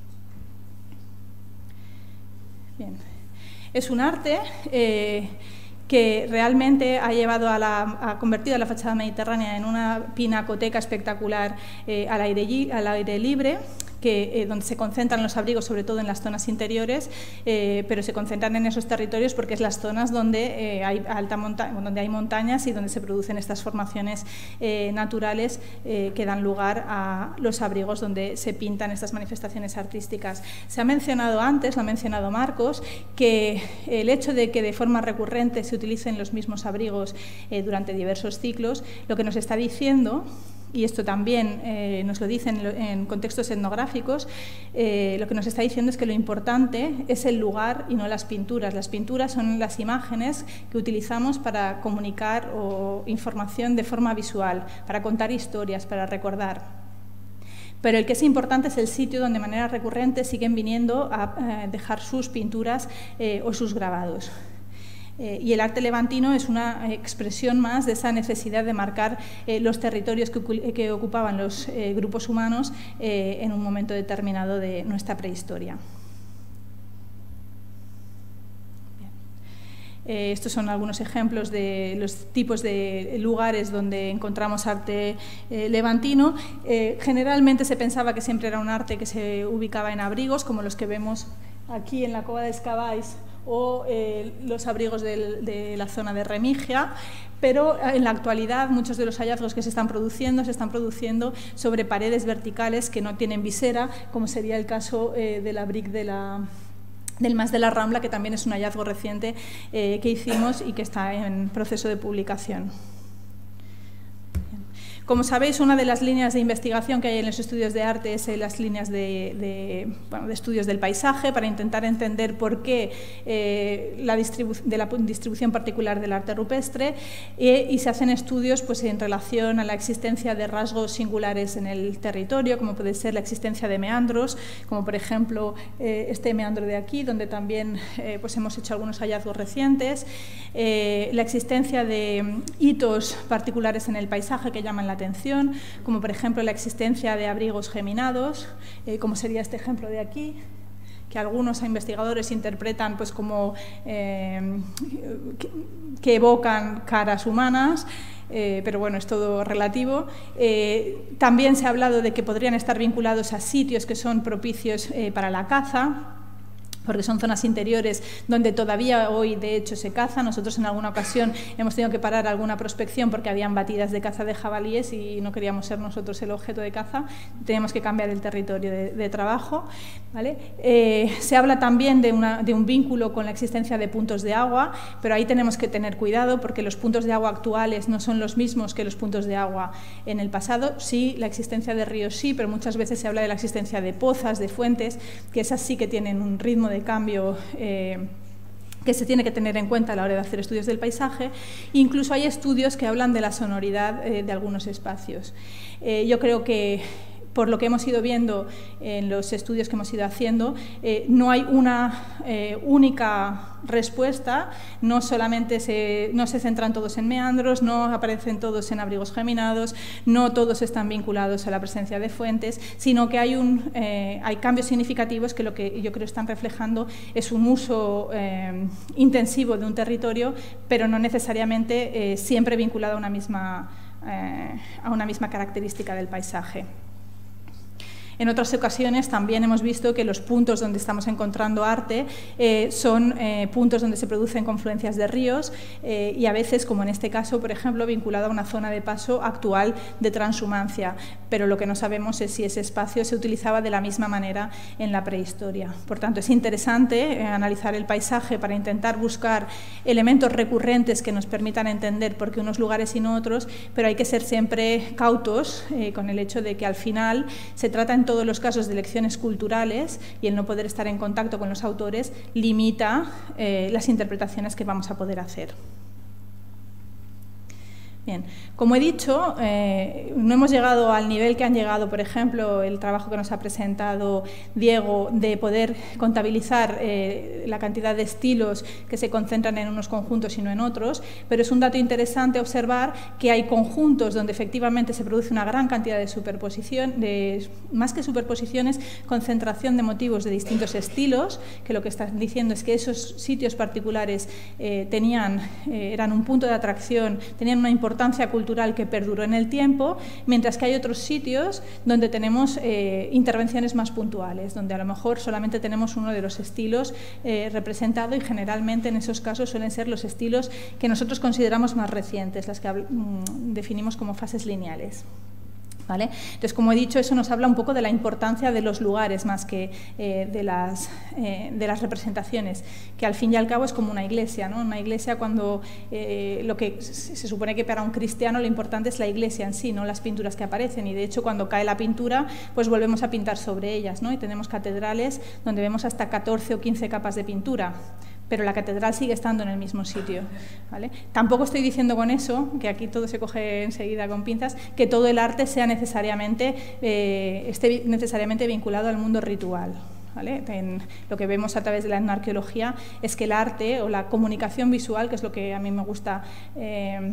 Bien. Es un arte eh, que realmente ha llevado a la, ha convertido a la fachada mediterránea en una pinacoteca espectacular eh, al, aire, al aire libre, que, eh, donde se concentran los abrigos, sobre todo en las zonas interiores, eh, pero se concentran en esos territorios porque es las zonas donde, eh, hay, alta monta donde hay montañas y donde se producen estas formaciones eh, naturales eh, que dan lugar a los abrigos donde se pintan estas manifestaciones artísticas. Se ha mencionado antes, lo ha mencionado Marcos, que el hecho de que de forma recurrente se utilicen los mismos abrigos eh, durante diversos ciclos, lo que nos está diciendo, y esto también eh, nos lo dicen en contextos etnográficos, eh, lo que nos está diciendo es que lo importante es el lugar y no las pinturas. Las pinturas son las imágenes que utilizamos para comunicar o información de forma visual, para contar historias, para recordar. Pero el que es importante es el sitio donde de manera recurrente siguen viniendo a eh, dejar sus pinturas eh, o sus grabados. Eh, y el arte levantino es una expresión más de esa necesidad de marcar eh, los territorios que, que ocupaban los eh, grupos humanos eh, en un momento determinado de nuestra prehistoria. Eh, estos son algunos ejemplos de los tipos de lugares donde encontramos arte eh, levantino. Eh, generalmente se pensaba que siempre era un arte que se ubicaba en abrigos, como los que vemos aquí en la Cova de Escabáis, o eh, los abrigos de, de la zona de Remigia, pero en la actualidad muchos de los hallazgos que se están produciendo se están produciendo sobre paredes verticales que no tienen visera, como sería el caso eh, del abric de la, del Mas de la Rambla, que también es un hallazgo reciente eh, que hicimos y que está en proceso de publicación. Como sabéis, una de las líneas de investigación que hay en los estudios de arte es las líneas de, de, bueno, de estudios del paisaje, para intentar entender por qué eh, la distribu de la distribución particular del arte rupestre, eh, y se hacen estudios pues, en relación a la existencia de rasgos singulares en el territorio, como puede ser la existencia de meandros, como por ejemplo eh, este meandro de aquí, donde también eh, pues hemos hecho algunos hallazgos recientes, eh, la existencia de hitos particulares en el paisaje que llaman la atención, como por ejemplo la existencia de abrigos geminados, eh, como sería este ejemplo de aquí, que algunos investigadores interpretan pues, como eh, que, que evocan caras humanas, eh, pero bueno, es todo relativo. Eh, también se ha hablado de que podrían estar vinculados a sitios que son propicios eh, para la caza, porque son zonas interiores donde todavía hoy de hecho se caza. Nosotros en alguna ocasión hemos tenido que parar alguna prospección porque habían batidas de caza de jabalíes y no queríamos ser nosotros el objeto de caza, teníamos que cambiar el territorio de, de trabajo, ¿vale? Eh, se habla también de, una, de un vínculo con la existencia de puntos de agua, pero ahí tenemos que tener cuidado porque los puntos de agua actuales no son los mismos que los puntos de agua en el pasado. Sí, la existencia de ríos sí, pero muchas veces se habla de la existencia de pozas, de fuentes, que esas sí que tienen un ritmo de cambio eh, que se tiene que tener en cuenta a la hora de hacer estudios del paisaje. Incluso hay estudios que hablan de la sonoridad eh, de algunos espacios. Eh, yo creo que por lo que hemos ido viendo en los estudios que hemos ido haciendo, eh, no hay una eh, única respuesta, no solamente se, no se centran todos en meandros, no aparecen todos en abrigos geminados, no todos están vinculados a la presencia de fuentes, sino que hay, un, eh, hay cambios significativos que lo que yo creo están reflejando es un uso eh, intensivo de un territorio, pero no necesariamente eh, siempre vinculado a una misma, eh, a una misma característica del paisaje. En otras ocasiones también hemos visto que los puntos donde estamos encontrando arte eh, son eh, puntos donde se producen confluencias de ríos eh, y a veces, como en este caso, por ejemplo, vinculado a una zona de paso actual de transhumancia, pero lo que no sabemos es si ese espacio se utilizaba de la misma manera en la prehistoria. Por tanto, es interesante eh, analizar el paisaje para intentar buscar elementos recurrentes que nos permitan entender por qué unos lugares y no otros, pero hay que ser siempre cautos eh, con el hecho de que al final se trata en todos los casos de lecciones culturales y el no poder estar en contacto con los autores limita eh, las interpretaciones que vamos a poder hacer. Bien, como he dicho, eh, no hemos llegado al nivel que han llegado, por ejemplo, el trabajo que nos ha presentado Diego, de poder contabilizar eh, la cantidad de estilos que se concentran en unos conjuntos y no en otros, pero es un dato interesante observar que hay conjuntos donde efectivamente se produce una gran cantidad de superposición, de, más que superposiciones, concentración de motivos de distintos estilos, que lo que están diciendo es que esos sitios particulares eh, tenían, eh, eran un punto de atracción, tenían una importancia cultural que perduró en el tiempo, mientras que hay otros sitios donde tenemos eh, intervenciones más puntuales, donde a lo mejor solamente tenemos uno de los estilos eh, representado y generalmente en esos casos suelen ser los estilos que nosotros consideramos más recientes, las que mm, definimos como fases lineales. ¿Vale? Entonces, como he dicho, eso nos habla un poco de la importancia de los lugares más que eh, de, las, eh, de las representaciones, que al fin y al cabo es como una iglesia, ¿no? Una iglesia cuando eh, lo que se supone que para un cristiano lo importante es la iglesia en sí, no las pinturas que aparecen, y de hecho cuando cae la pintura pues volvemos a pintar sobre ellas, ¿no? Y tenemos catedrales donde vemos hasta catorce o quince capas de pintura, pero la catedral sigue estando en el mismo sitio, ¿vale? Tampoco estoy diciendo con eso, que aquí todo se coge enseguida con pinzas, que todo el arte sea necesariamente, eh, esté necesariamente vinculado al mundo ritual, ¿vale? En lo que vemos a través de la etnoarqueología es que el arte o la comunicación visual, que es lo que a mí me gusta eh,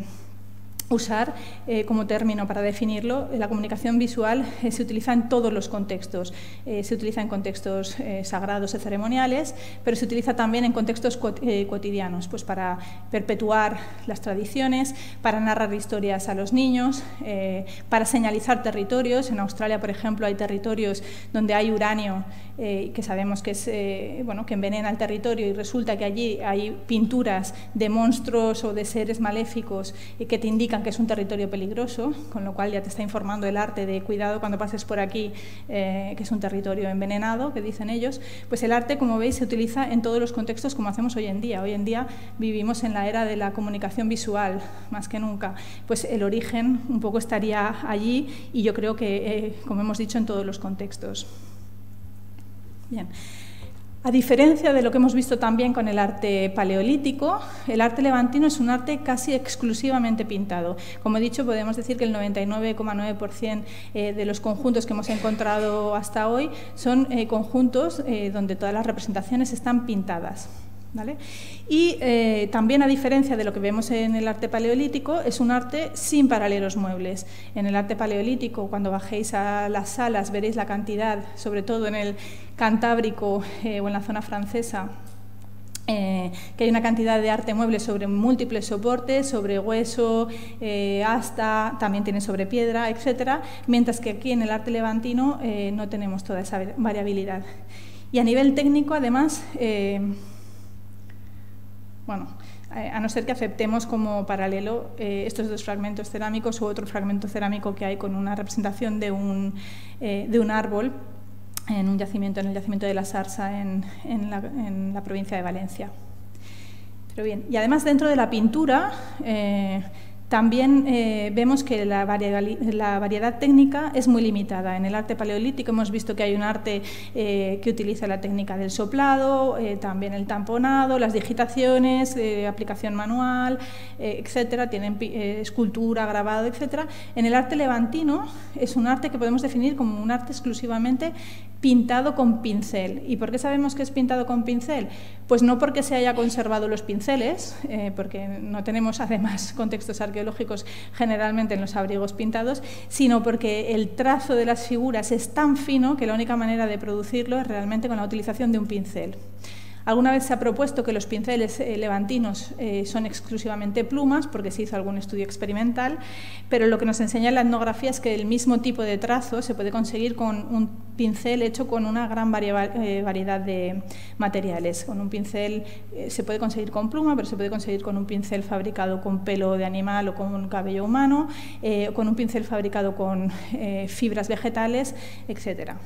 usar eh, como término para definirlo, la comunicación visual eh, se utiliza en todos los contextos, eh, se utiliza en contextos eh, sagrados y ceremoniales, pero se utiliza también en contextos eh, cotidianos, pues para perpetuar las tradiciones, para narrar historias a los niños, eh, para señalizar territorios. En Australia, por ejemplo, hay territorios donde hay uranio, eh, que sabemos que, es, eh, bueno, que envenena el territorio, y resulta que allí hay pinturas de monstruos o de seres maléficos eh, que te indican indican que es un territorio peligroso, con lo cual ya te está informando el arte de cuidado cuando pases por aquí, eh, que es un territorio envenenado, que dicen ellos. Pues el arte, como veis, se utiliza en todos los contextos como hacemos hoy en día. Hoy en día vivimos en la era de la comunicación visual, más que nunca. Pues el origen un poco estaría allí y yo creo que, eh, como hemos dicho, en todos los contextos. Bien. A diferencia de lo que hemos visto también con el arte paleolítico, el arte levantino es un arte casi exclusivamente pintado. Como he dicho, podemos decir que el noventa y nueve coma nueve por ciento de los conjuntos que hemos encontrado hasta hoy son eh, conjuntos eh, donde todas las representaciones están pintadas. ¿Vale? Y eh, también, a diferencia de lo que vemos en el arte paleolítico, es un arte sin paralelos muebles. En el arte paleolítico, cuando bajéis a las salas, veréis la cantidad, sobre todo en el Cantábrico eh, o en la zona francesa, eh, que hay una cantidad de arte mueble sobre múltiples soportes, sobre hueso, eh, asta, también tiene sobre piedra, etcétera, mientras que aquí en el arte levantino eh, no tenemos toda esa variabilidad. Y a nivel técnico, además, eh, Bueno, a no ser que aceptemos como paralelo eh, estos dos fragmentos cerámicos u otro fragmento cerámico que hay con una representación de un, eh, de un árbol en un yacimiento, en el yacimiento de la Sarsa en, en, la, en la provincia de Valencia. Pero bien, y además dentro de la pintura eh, también eh, vemos que la variedad, la variedad técnica es muy limitada. En el arte paleolítico hemos visto que hay un arte eh, que utiliza la técnica del soplado, eh, también el tamponado, las digitaciones, eh, aplicación manual, eh, etcétera. Tienen eh, escultura, grabado, etcétera. En el arte levantino es un arte que podemos definir como un arte exclusivamente pintado con pincel. ¿Y por qué sabemos que es pintado con pincel? Pues no porque se haya conservado los pinceles, eh, porque no tenemos además contextos arqueológicos generalmente en los abrigos pintados, sino porque el trazo de las figuras es tan fino que la única manera de producirlo es realmente con la utilización de un pincel. Alguna vez se ha propuesto que los pinceles eh, levantinos eh, son exclusivamente plumas, porque se hizo algún estudio experimental, pero lo que nos enseña la etnografía es que el mismo tipo de trazo se puede conseguir con un pincel hecho con una gran eh, variedad de materiales. Con un pincel eh, se puede conseguir con pluma, pero se puede conseguir con un pincel fabricado con pelo de animal o con un cabello humano, eh, con un pincel fabricado con eh, fibras vegetales, etcétera.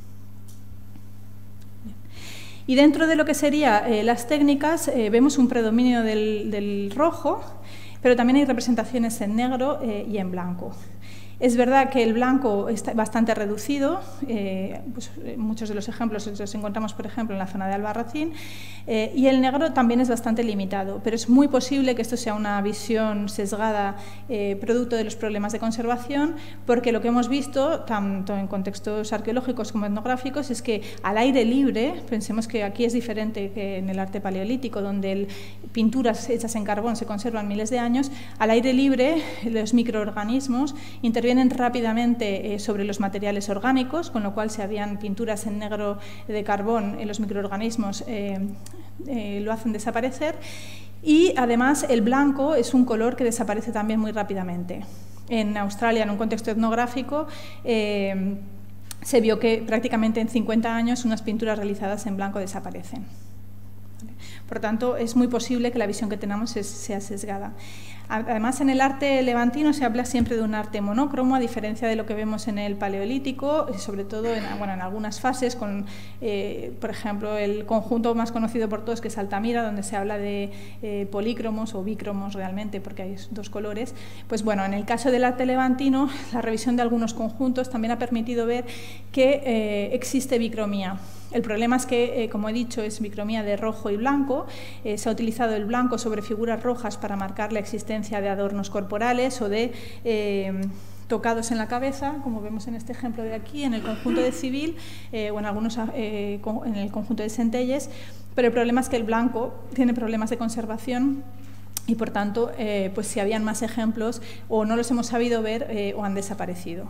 Y dentro de lo que serían eh, las técnicas, eh, vemos un predominio del, del rojo, pero también hay representaciones en negro eh, y en blanco. Es verdad que el blanco está bastante reducido, eh, pues, muchos de los ejemplos los encontramos, por ejemplo, en la zona de Albarracín, eh, y el negro también es bastante limitado, pero es muy posible que esto sea una visión sesgada eh, producto de los problemas de conservación, porque lo que hemos visto, tanto en contextos arqueológicos como etnográficos, es que al aire libre, pensemos que aquí es diferente que en el arte paleolítico, donde el, pinturas hechas en carbón se conservan miles de años, al aire libre los microorganismos intervienen vienen rápidamente eh, sobre los materiales orgánicos, con lo cual si habían pinturas en negro de carbón, eh, los microorganismos eh, eh, lo hacen desaparecer, y además el blanco es un color que desaparece también muy rápidamente. En Australia, en un contexto etnográfico, eh, se vio que prácticamente en cincuenta años unas pinturas realizadas en blanco desaparecen. Por lo tanto, es muy posible que la visión que tenemos es, sea sesgada. Además, en el arte levantino se habla siempre de un arte monócromo, a diferencia de lo que vemos en el paleolítico, sobre todo en, bueno, en algunas fases, con, eh, por ejemplo, el conjunto más conocido por todos, que es Altamira, donde se habla de eh, polícromos o bicromos realmente, porque hay dos colores. Pues bueno, en el caso del arte levantino, la revisión de algunos conjuntos también ha permitido ver que eh, existe bicromía. El problema es que, eh, como he dicho, es bicromía de rojo y blanco. Eh, se ha utilizado el blanco sobre figuras rojas para marcar la existencia de adornos corporales o de eh, tocados en la cabeza, como vemos en este ejemplo de aquí, en el conjunto de Civil eh, o en, algunos, eh, en el conjunto de Centelles, pero el problema es que el blanco tiene problemas de conservación y, por tanto, eh, pues si habían más ejemplos o no los hemos sabido ver eh, o han desaparecido.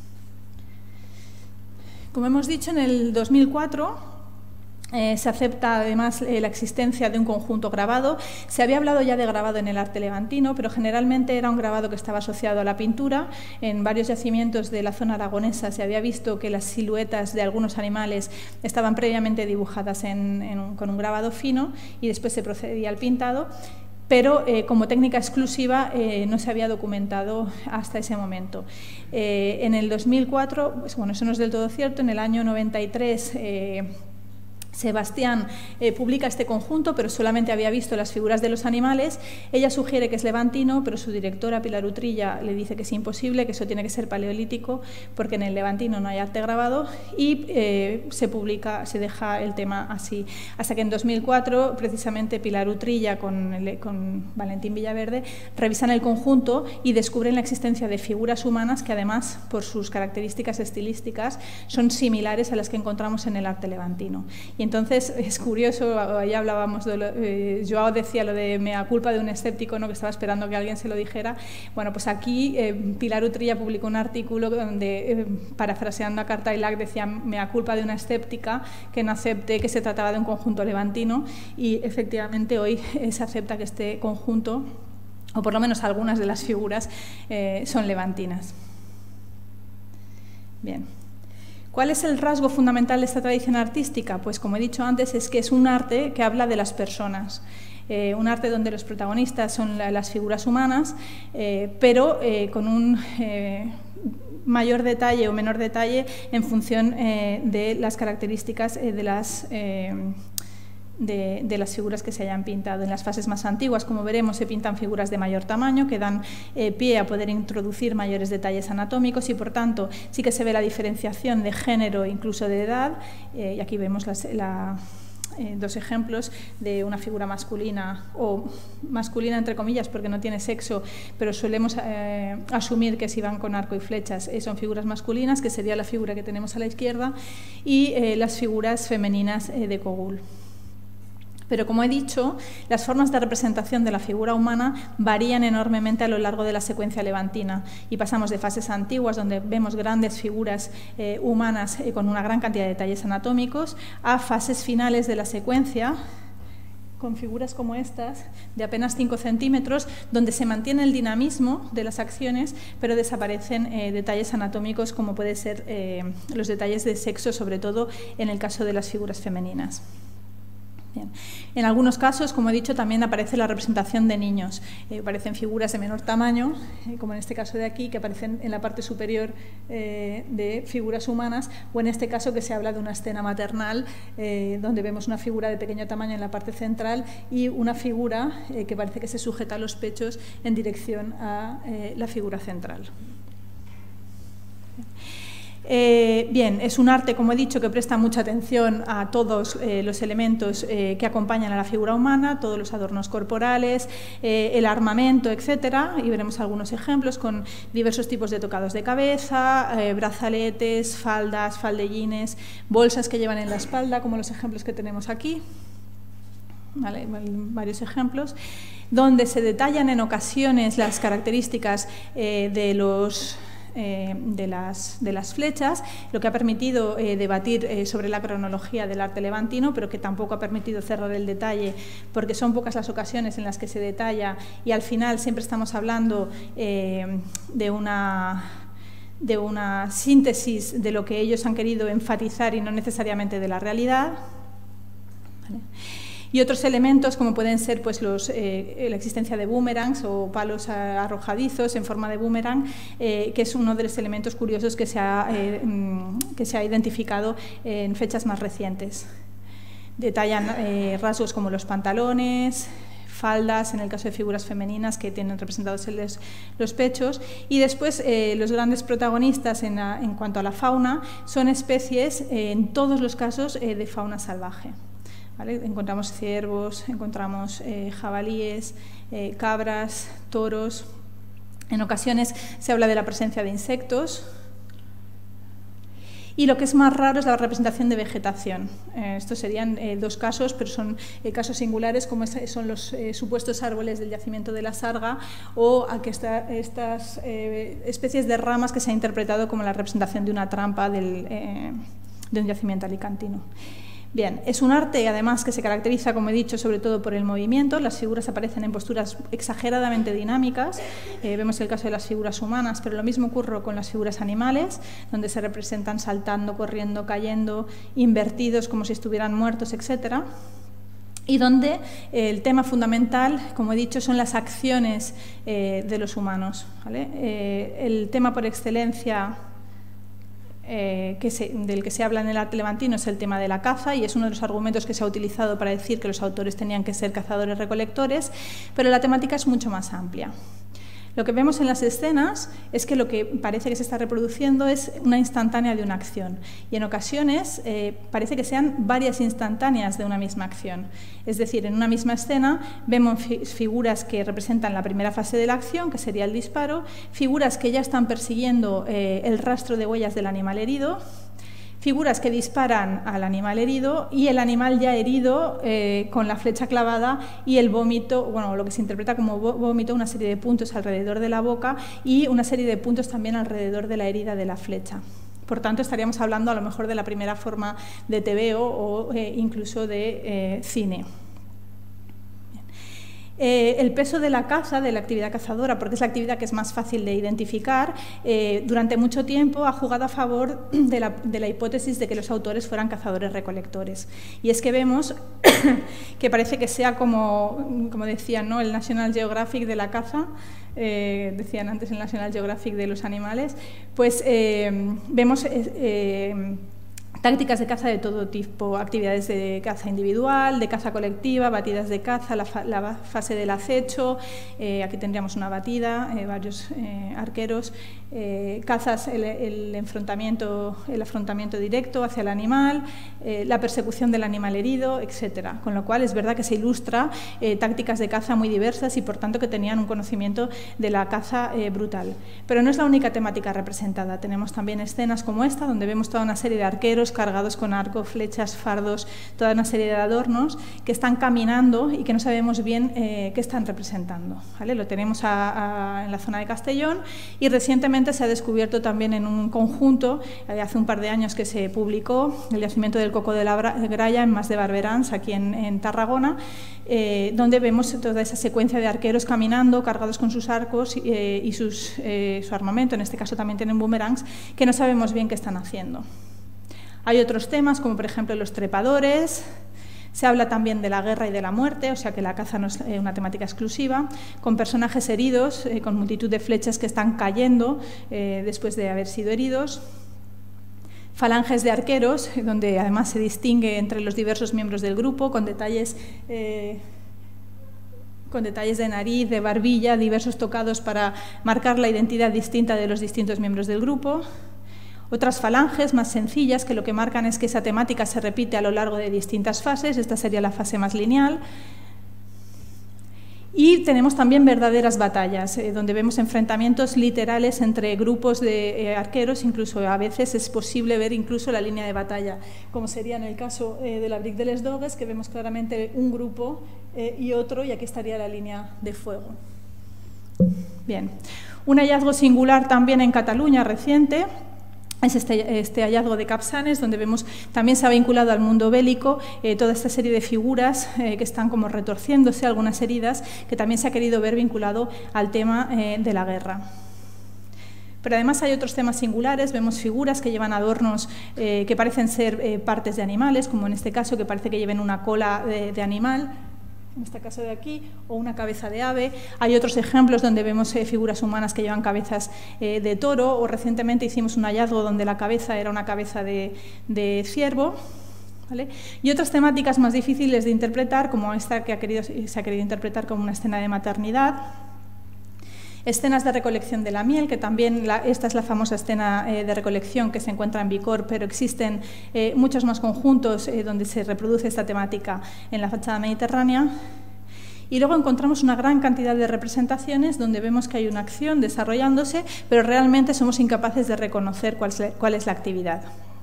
Como hemos dicho, en el dos mil cuatro eh, se acepta además eh, la existencia de un conjunto grabado. Se había hablado ya de grabado en el arte levantino, pero generalmente era un grabado que estaba asociado a la pintura. En varios yacimientos de la zona aragonesa se había visto que las siluetas de algunos animales estaban previamente dibujadas en, en un, con un grabado fino y después se procedía al pintado. pero eh, como técnica exclusiva eh, no se había documentado hasta ese momento. Eh, en el dos mil cuatro, pues, bueno, eso no es del todo cierto, en el año noventa y tres eh, Sebastián eh, publica este conjunto, pero solamente había visto las figuras de los animales. Ella sugiere que es levantino, pero su directora, Pilar Utrilla, le dice que es imposible, que eso tiene que ser paleolítico, porque en el levantino no hay arte grabado, y eh, se publica, se deja el tema así. Hasta que en dos mil cuatro, precisamente, Pilar Utrilla con, el, con Valentín Villaverde revisan el conjunto y descubren la existencia de figuras humanas que, además, por sus características estilísticas, son similares a las que encontramos en el arte levantino. Y entonces es curioso, ya hablábamos, de lo, eh, Joao decía lo de mea culpa de un escéptico, ¿no?, que estaba esperando que alguien se lo dijera. Bueno, pues aquí eh, Pilar Utrilla publicó un artículo donde, eh, parafraseando a Cartailac, decía mea culpa de una escéptica que no acepte que se trataba de un conjunto levantino, y efectivamente hoy eh, se acepta que este conjunto, o por lo menos algunas de las figuras, eh, son levantinas. Bien. ¿Cuál es el rasgo fundamental de esta tradición artística? Pues, como he dicho antes, es que es un arte que habla de las personas. Eh, un arte donde los protagonistas son la, las figuras humanas, eh, pero eh, con un eh, mayor detalle o menor detalle en función eh, de las características eh, de las... Eh, De, de las figuras que se hayan pintado. En las fases más antiguas, como veremos, se pintan figuras de mayor tamaño que dan eh, pie a poder introducir mayores detalles anatómicos, y por tanto sí que se ve la diferenciación de género e incluso de edad, eh, y aquí vemos las, la, eh, dos ejemplos de una figura masculina, o masculina entre comillas porque no tiene sexo, pero solemos eh, asumir que si van con arco y flechas eh, son figuras masculinas, que sería la figura que tenemos a la izquierda, y eh, las figuras femeninas eh, de Cogul. Pero, como he dicho, las formas de representación de la figura humana varían enormemente a lo largo de la secuencia levantina, y pasamos de fases antiguas, donde vemos grandes figuras eh, humanas eh, con una gran cantidad de detalles anatómicos, a fases finales de la secuencia, con figuras como estas, de apenas cinco centímetros, donde se mantiene el dinamismo de las acciones, pero desaparecen eh, detalles anatómicos, como pueden ser eh, los detalles de sexo, sobre todo en el caso de las figuras femeninas. Bien. En algunos casos, como he dicho, también aparece la representación de niños. Eh, aparecen figuras de menor tamaño, eh, como en este caso de aquí, que aparecen en la parte superior eh, de figuras humanas, o en este caso que se habla de una escena maternal, eh, donde vemos una figura de pequeño tamaño en la parte central y una figura eh, que parece que se sujeta a los pechos en dirección a eh, la figura central. Eh, bien, es un arte, como he dicho, que presta mucha atención a todos eh, los elementos eh, que acompañan a la figura humana, todos los adornos corporales, eh, el armamento, etcétera, y veremos algunos ejemplos con diversos tipos de tocados de cabeza, eh, brazaletes, faldas, faldellines, bolsas que llevan en la espalda, como los ejemplos que tenemos aquí. Vale, varios ejemplos, donde se detallan en ocasiones las características eh, de los... Eh, de, las, de las flechas, lo que ha permitido eh, debatir eh, sobre la cronología del arte levantino, pero que tampoco ha permitido cerrar el detalle, porque son pocas las ocasiones en las que se detalla, y al final siempre estamos hablando eh, de una... de una síntesis de lo que ellos han querido enfatizar y no necesariamente de la realidad. ¿Vale? Y otros elementos, como pueden ser pues, los, eh, la existencia de boomerangs o palos arrojadizos en forma de boomerang, eh, que es uno de los elementos curiosos que se ha, eh, que se ha identificado en fechas más recientes. Detallan eh, rasgos como los pantalones, faldas, en el caso de figuras femeninas que tienen representados los, los pechos, y después eh, los grandes protagonistas en, la, en cuanto a la fauna son especies, eh, en todos los casos, eh, de fauna salvaje. ¿Vale? Encontramos ciervos, encontramos eh, jabalíes, eh, cabras, toros. En ocasiones se habla de la presencia de insectos. Y lo que es más raro es la representación de vegetación. Eh, estos serían eh, dos casos, pero son eh, casos singulares, como es, son los eh, supuestos árboles del yacimiento de la Sarga, o aquí está, estas eh, especies de ramas que se ha interpretado como la representación de una trampa del, eh, de un yacimiento alicantino. Bien, es un arte, además, que se caracteriza, como he dicho, sobre todo por el movimiento. Las figuras aparecen en posturas exageradamente dinámicas. Eh, vemos el caso de las figuras humanas, pero lo mismo ocurre con las figuras animales, donde se representan saltando, corriendo, cayendo, invertidos como si estuvieran muertos, etcétera. y donde eh, el tema fundamental, como he dicho, son las acciones eh, de los humanos, ¿vale? Eh, el tema por excelencia eh, que se, del que se habla en el arte levantino es el tema de la caza, y es uno de los argumentos que se ha utilizado para decir que los autores tenían que ser cazadores-recolectores, pero la temática es mucho más amplia. Lo que vemos en las escenas es que lo que parece que se está reproduciendo es una instantánea de una acción, y en ocasiones eh, parece que sean varias instantáneas de una misma acción. Es decir, en una misma escena vemos fi figuras que representan la primera fase de la acción, que sería el disparo, figuras que ya están persiguiendo eh, el rastro de huellas del animal herido, figuras que disparan al animal herido y el animal ya herido eh, con la flecha clavada y el vómito, bueno, lo que se interpreta como vómito, una serie de puntos alrededor de la boca y una serie de puntos también alrededor de la herida de la flecha. Por tanto, estaríamos hablando a lo mejor de la primera forma de tebeo o eh, incluso de eh, cine. Eh, el peso de la caza, de la actividad cazadora, porque es la actividad que es más fácil de identificar, eh, durante mucho tiempo ha jugado a favor de la, de la hipótesis de que los autores fueran cazadores-recolectores. Y es que vemos que parece que sea como, como decían, ¿no?, el National Geographic de la caza, eh, decían antes el National Geographic de los animales, pues eh, vemos Eh, eh, tácticas de caza de todo tipo, actividades de caza individual, de caza colectiva, batidas de caza, la, fa la fase del acecho, eh, aquí tendríamos una batida, eh, varios eh, arqueros, eh, cazas, el, el, enfrentamiento, el afrontamiento directo hacia el animal, eh, la persecución del animal herido, etcétera. Con lo cual es verdad que se ilustra eh, tácticas de caza muy diversas y por tanto que tenían un conocimiento de la caza eh, brutal. Pero no es la única temática representada, tenemos también escenas como esta donde vemos toda una serie de arqueros cargados con arco, flechas, fardos, toda una serie de adornos que están caminando y que no sabemos bien eh, qué están representando, ¿vale? Lo tenemos a, a, en la zona de Castellón, y recientemente se ha descubierto también en un conjunto, eh, hace un par de años que se publicó, el yacimiento del Coco de la Gralla en Mas de Barberans, aquí en, en Tarragona, eh, donde vemos toda esa secuencia de arqueros caminando, cargados con sus arcos eh, y sus, eh, su armamento, en este caso también tienen boomerangs, que no sabemos bien qué están haciendo. Hay otros temas, como por ejemplo los trepadores, se habla también de la guerra y de la muerte, o sea que la caza no es una temática exclusiva, con personajes heridos, eh, con multitud de flechas que están cayendo eh, después de haber sido heridos, falanges de arqueros, donde además se distingue entre los diversos miembros del grupo, con detalles, eh, con detalles de nariz, de barbilla, diversos tocados para marcar la identidad distinta de los distintos miembros del grupo. Otras falanges más sencillas que lo que marcan es que esa temática se repite a lo largo de distintas fases, esta sería la fase más lineal. Y tenemos también verdaderas batallas, eh, donde vemos enfrentamientos literales entre grupos de eh, arqueros, incluso a veces es posible ver incluso la línea de batalla, como sería en el caso eh, de la Brique de les Dogues, que vemos claramente un grupo eh, y otro, y aquí estaría la línea de fuego. Bien, un hallazgo singular también en Cataluña reciente es este, este hallazgo de Capçanes, donde vemos también se ha vinculado al mundo bélico eh, toda esta serie de figuras eh, que están como retorciéndose, algunas heridas, que también se ha querido ver vinculado al tema eh, de la guerra. Pero además hay otros temas singulares, vemos figuras que llevan adornos eh, que parecen ser eh, partes de animales, como en este caso que parece que lleven una cola de, de animal, en este caso de aquí, o una cabeza de ave. Hay otros ejemplos donde vemos eh, figuras humanas que llevan cabezas eh, de toro, o recientemente hicimos un hallazgo donde la cabeza era una cabeza de, de ciervo, ¿vale? Y otras temáticas más difíciles de interpretar, como esta que ha querido, se ha querido interpretar como una escena de maternidad. Escenas de recolección de la miel, que también la, esta es la famosa escena eh, de recolección que se encuentra en Bicor, pero existen eh, muchos más conjuntos eh, donde se reproduce esta temática en la fachada mediterránea. Y luego encontramos una gran cantidad de representaciones donde vemos que hay una acción desarrollándose, pero realmente somos incapaces de reconocer cuál es la, cuál es la actividad.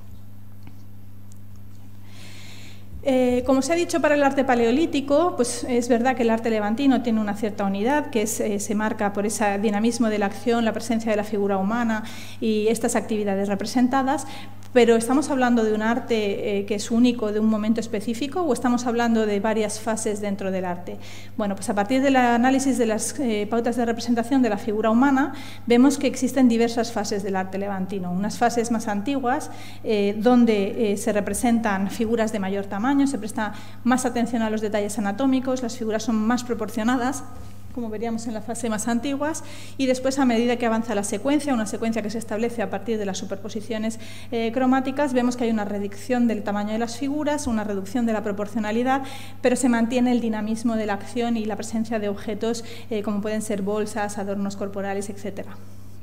Eh, como se ha dicho para el arte paleolítico, pues es verdad que el arte levantino tiene una cierta unidad, que es, eh, se marca por ese dinamismo de la acción, la presencia de la figura humana y estas actividades representadas, pero ¿estamos hablando de un arte eh, que es único, de un momento específico, o estamos hablando de varias fases dentro del arte? Bueno, pues a partir del análisis de las eh, pautas de representación de la figura humana, vemos que existen diversas fases del arte levantino. Unas fases más antiguas, eh, donde eh, se representan figuras de mayor tamaño, se presta más atención a los detalles anatómicos, las figuras son más proporcionadas, como veríamos en la fase más antiguas, y después, a medida que avanza la secuencia, una secuencia que se establece a partir de las superposiciones eh, cromáticas, vemos que hay una reducción del tamaño de las figuras, una reducción de la proporcionalidad, pero se mantiene el dinamismo de la acción y la presencia de objetos eh, como pueden ser bolsas, adornos corporales, etcétera.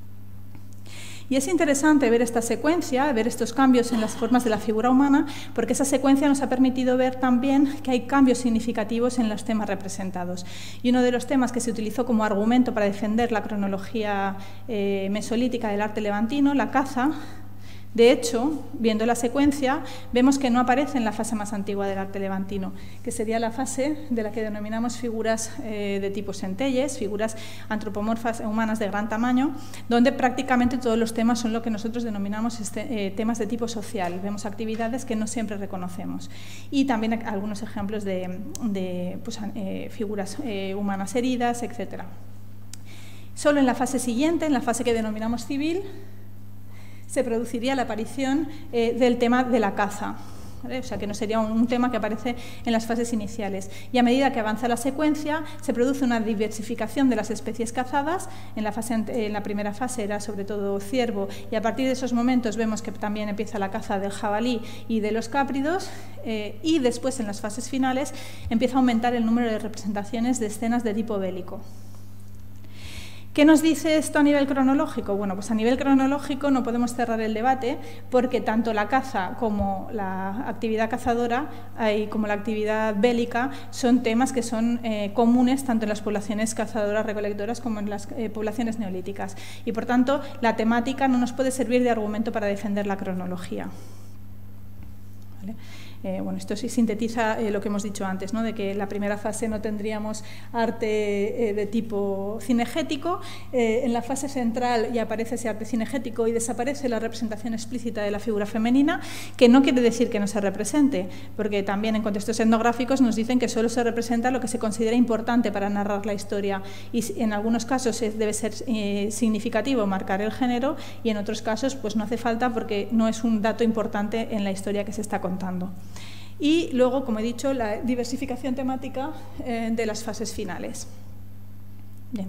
Y es interesante ver esta secuencia, ver estos cambios en las formas de la figura humana, porque esa secuencia nos ha permitido ver también que hay cambios significativos en los temas representados. Y uno de los temas que se utilizó como argumento para defender la cronología eh, mesolítica del arte levantino, la caza, de hecho, viendo la secuencia, vemos que no aparece en la fase más antigua del arte levantino, que sería la fase de la que denominamos figuras eh, de tipo centelles, figuras antropomorfas humanas de gran tamaño, donde prácticamente todos los temas son lo que nosotros denominamos este, eh, temas de tipo social. Vemos actividades que no siempre reconocemos. Y también algunos ejemplos de, de pues, eh, figuras eh, humanas heridas, etcétera. Solo en la fase siguiente, en la fase que denominamos civil, se produciría la aparición eh, del tema de la caza, ¿vale? O sea, que no sería un, un tema que aparece en las fases iniciales. Y a medida que avanza la secuencia, se produce una diversificación de las especies cazadas. En la, fase, en la primera fase era sobre todo ciervo, y a partir de esos momentos vemos que también empieza la caza del jabalí y de los cápridos, eh, y después, en las fases finales, empieza a aumentar el número de representaciones de escenas de tipo bélico. ¿Qué nos dice esto a nivel cronológico? Bueno, pues a nivel cronológico no podemos cerrar el debate, porque tanto la caza como la actividad cazadora y como la actividad bélica son temas que son eh, comunes tanto en las poblaciones cazadoras recolectoras como en las eh, poblaciones neolíticas. Y por tanto, la temática no nos puede servir de argumento para defender la cronología. ¿Vale? Eh, bueno, esto sí sintetiza eh, lo que hemos dicho antes, ¿no? De que en la primera fase no tendríamos arte eh, de tipo cinegético, eh, en la fase central ya aparece ese arte cinegético y desaparece la representación explícita de la figura femenina, que no quiere decir que no se represente, porque también en contextos etnográficos nos dicen que solo se representa lo que se considera importante para narrar la historia, y en algunos casos debe ser eh, significativo marcar el género, y en otros casos pues no hace falta, porque no es un dato importante en la historia que se está contando. Y luego, como he dicho, la diversificación temática eh, de las fases finales. Bien.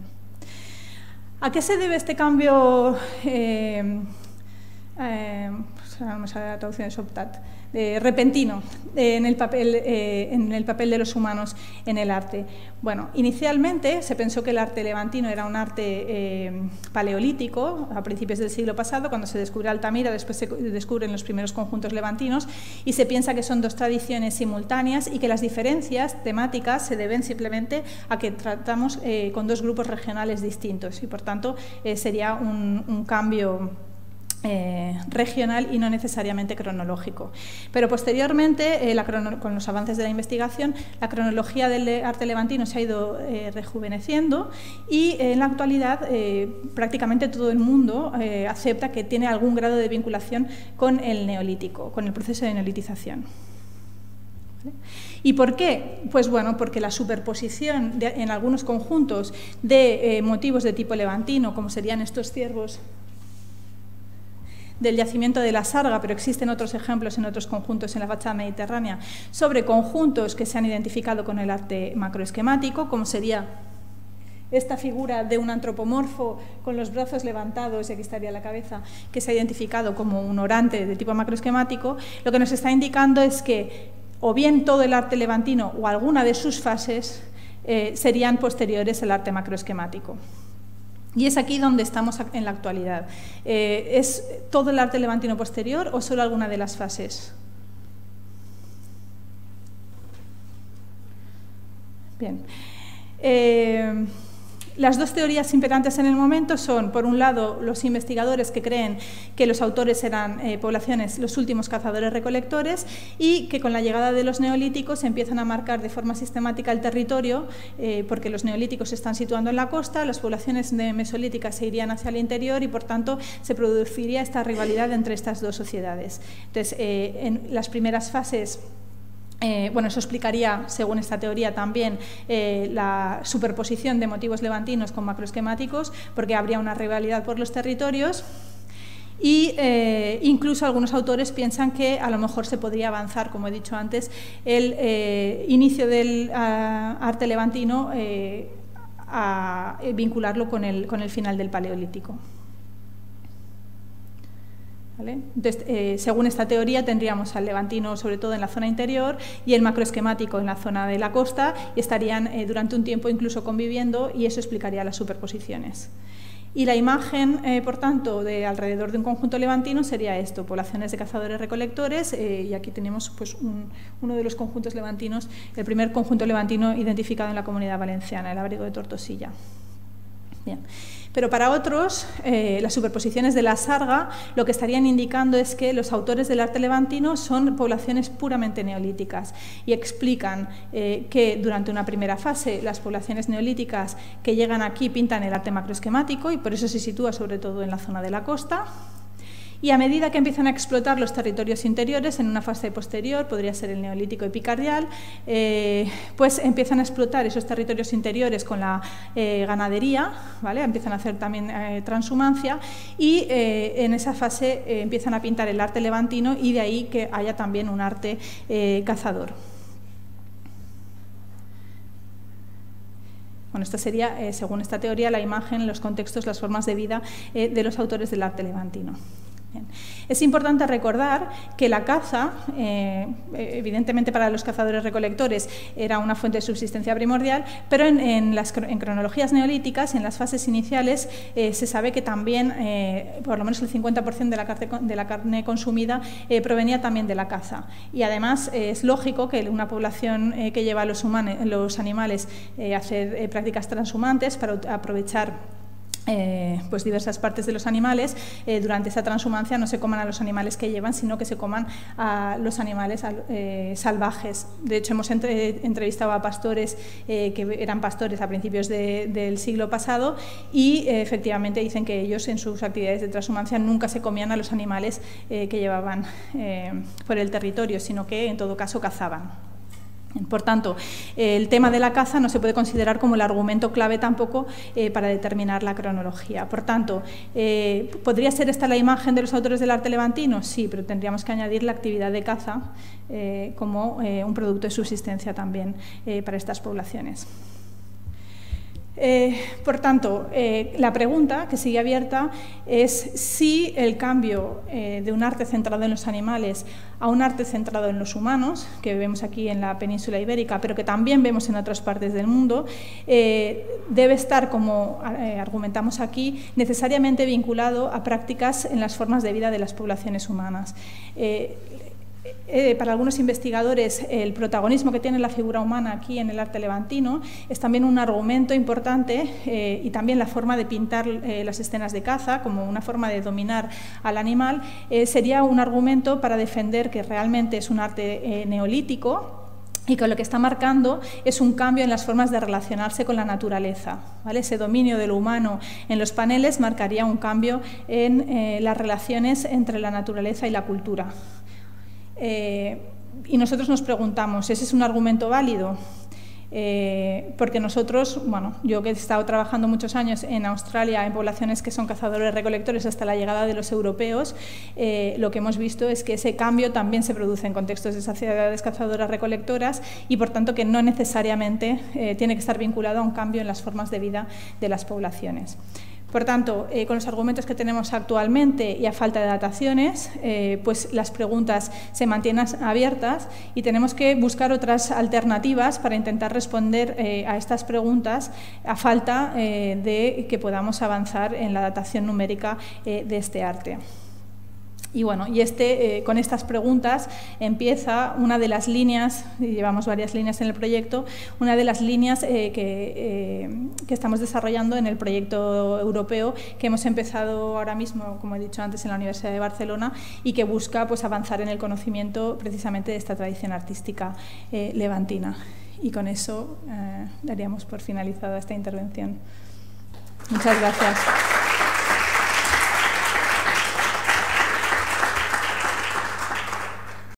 ¿A qué se debe este cambio? Eh, eh, no me sale la traducción de Soptat. Eh, repentino eh, en, el papel, eh, en el papel de los humanos en el arte. Bueno, inicialmente se pensó que el arte levantino era un arte eh, paleolítico, a principios del siglo pasado, cuando se descubre Altamira, después se descubren los primeros conjuntos levantinos, y se piensa que son dos tradiciones simultáneas y que las diferencias temáticas se deben simplemente a que tratamos eh, con dos grupos regionales distintos, y por tanto eh, sería un, un cambio Eh, regional y no necesariamente cronológico. Pero posteriormente, eh, la con los avances de la investigación, la cronología del arte levantino se ha ido eh, rejuveneciendo, y eh, en la actualidad eh, prácticamente todo el mundo eh, acepta que tiene algún grado de vinculación con el neolítico, con el proceso de neolitización. ¿Vale? ¿Y por qué? Pues bueno, porque la superposición de, en algunos conjuntos de eh, motivos de tipo levantino, como serían estos ciervos del yacimiento de la Sarga, pero existen otros ejemplos en otros conjuntos en la fachada mediterránea, sobre conjuntos que se han identificado con el arte macroesquemático, como sería esta figura de un antropomorfo con los brazos levantados, y aquí estaría la cabeza, que se ha identificado como un orante de tipo macroesquemático, lo que nos está indicando es que o bien todo el arte levantino o alguna de sus fases eh, serían posteriores al arte macroesquemático. Y es aquí donde estamos en la actualidad. Eh, ¿Es todo el arte levantino posterior o solo alguna de las fases? Bien. Eh, Las dos teorías imperantes en el momento son, por un lado, los investigadores que creen que los autores eran eh, poblaciones, los últimos cazadores-recolectores, y que con la llegada de los neolíticos empiezan a marcar de forma sistemática el territorio, eh, porque los neolíticos se están situando en la costa, las poblaciones de mesolíticas se irían hacia el interior y, por tanto, se produciría esta rivalidad entre estas dos sociedades. Entonces, eh, en las primeras fases, Eh, bueno, eso explicaría, según esta teoría, también eh, la superposición de motivos levantinos con macroesquemáticos, porque habría una rivalidad por los territorios. Y eh, incluso algunos autores piensan que a lo mejor se podría avanzar, como he dicho antes, el eh, inicio del uh, arte levantino eh, a vincularlo con el, con el final del Paleolítico. ¿Vale? Entonces, eh, según esta teoría, tendríamos al levantino sobre todo en la zona interior y el macroesquemático en la zona de la costa, y estarían eh, durante un tiempo incluso conviviendo, y eso explicaría las superposiciones. Y la imagen, eh, por tanto, de alrededor de un conjunto levantino sería esto: poblaciones de cazadores-recolectores, eh, y aquí tenemos pues, un, uno de los conjuntos levantinos, el primer conjunto levantino identificado en la Comunidad Valenciana, el Abrigo de Tortosilla. Bien. Pero para otros, eh, las superposiciones de la Sarga lo que estarían indicando es que los autores del arte levantino son poblaciones puramente neolíticas, y explican eh, que durante una primera fase las poblaciones neolíticas que llegan aquí pintan el arte macroesquemático, y por eso se sitúa sobre todo en la zona de la costa. Y a medida que empiezan a explotar los territorios interiores, en una fase posterior, podría ser el neolítico epicardial, eh, pues empiezan a explotar esos territorios interiores con la eh, ganadería, ¿vale? Empiezan a hacer también eh, transhumancia, y eh, en esa fase eh, empiezan a pintar el arte levantino, y de ahí que haya también un arte eh, cazador. Bueno, esta sería, eh, según esta teoría, la imagen, los contextos, las formas de vida eh, de los autores del arte levantino. Bien. Es importante recordar que la caza, eh, evidentemente para los cazadores-recolectores, era una fuente de subsistencia primordial, pero en, en las en cronologías neolíticas, en las fases iniciales, eh, se sabe que también, eh, por lo menos el cincuenta por ciento de la carne, de la carne consumida eh, provenía también de la caza. Y además eh, es lógico que una población eh, que lleva a los, humanos, los animales eh, a hacer eh, prácticas transhumantes para aprovechar Eh, pues diversas partes de los animales, eh, durante esa transhumancia no se coman a los animales que llevan, sino que se coman a los animales eh, salvajes. De hecho, hemos entre, entrevistado a pastores eh, que eran pastores a principios de, del siglo pasado, y eh, efectivamente dicen que ellos en sus actividades de transhumancia nunca se comían a los animales eh, que llevaban eh, por el territorio, sino que en todo caso cazaban. Por tanto, el tema de la caza no se puede considerar como el argumento clave tampoco eh, para determinar la cronología. Por tanto, eh, ¿podría ser esta la imagen de los autores del arte levantino? Sí, pero tendríamos que añadir la actividad de caza eh, como eh, un producto de subsistencia también eh, para estas poblaciones. Eh, por tanto, eh, la pregunta que sigue abierta es si el cambio eh, de un arte centrado en los animales a un arte centrado en los humanos, que vemos aquí en la península ibérica, pero que también vemos en otras partes del mundo, eh, debe estar, como eh, argumentamos aquí, necesariamente vinculado a prácticas en las formas de vida de las poblaciones humanas. Eh, Eh, para algunos investigadores, el protagonismo que tiene la figura humana aquí en el arte levantino es también un argumento importante, eh, y también la forma de pintar eh, las escenas de caza como una forma de dominar al animal eh, sería un argumento para defender que realmente es un arte eh, neolítico, y que lo que está marcando es un cambio en las formas de relacionarse con la naturaleza, ¿vale? Ese dominio de lo humano en los paneles marcaría un cambio en eh, las relaciones entre la naturaleza y la cultura. Eh, y nosotros nos preguntamos, ¿ese es un argumento válido? Eh, porque nosotros, bueno, yo que he estado trabajando muchos años en Australia en poblaciones que son cazadores-recolectores hasta la llegada de los europeos, eh, lo que hemos visto es que ese cambio también se produce en contextos de sociedades cazadoras-recolectoras, y por tanto que no necesariamente eh, tiene que estar vinculado a un cambio en las formas de vida de las poblaciones. Por tanto, eh, con los argumentos que tenemos actualmente y a falta de dataciones, eh, pues las preguntas se mantienen abiertas, y tenemos que buscar otras alternativas para intentar responder eh, a estas preguntas a falta eh, de que podamos avanzar en la datación numérica eh, de este arte. Y bueno, y este, eh, con estas preguntas empieza una de las líneas, y llevamos varias líneas en el proyecto, una de las líneas eh, que, eh, que estamos desarrollando en el proyecto europeo que hemos empezado ahora mismo, como he dicho antes, en la Universidad de Barcelona y que busca pues, avanzar en el conocimiento precisamente de esta tradición artística eh, levantina. Y con eso eh, daríamos por finalizada esta intervención. Muchas gracias.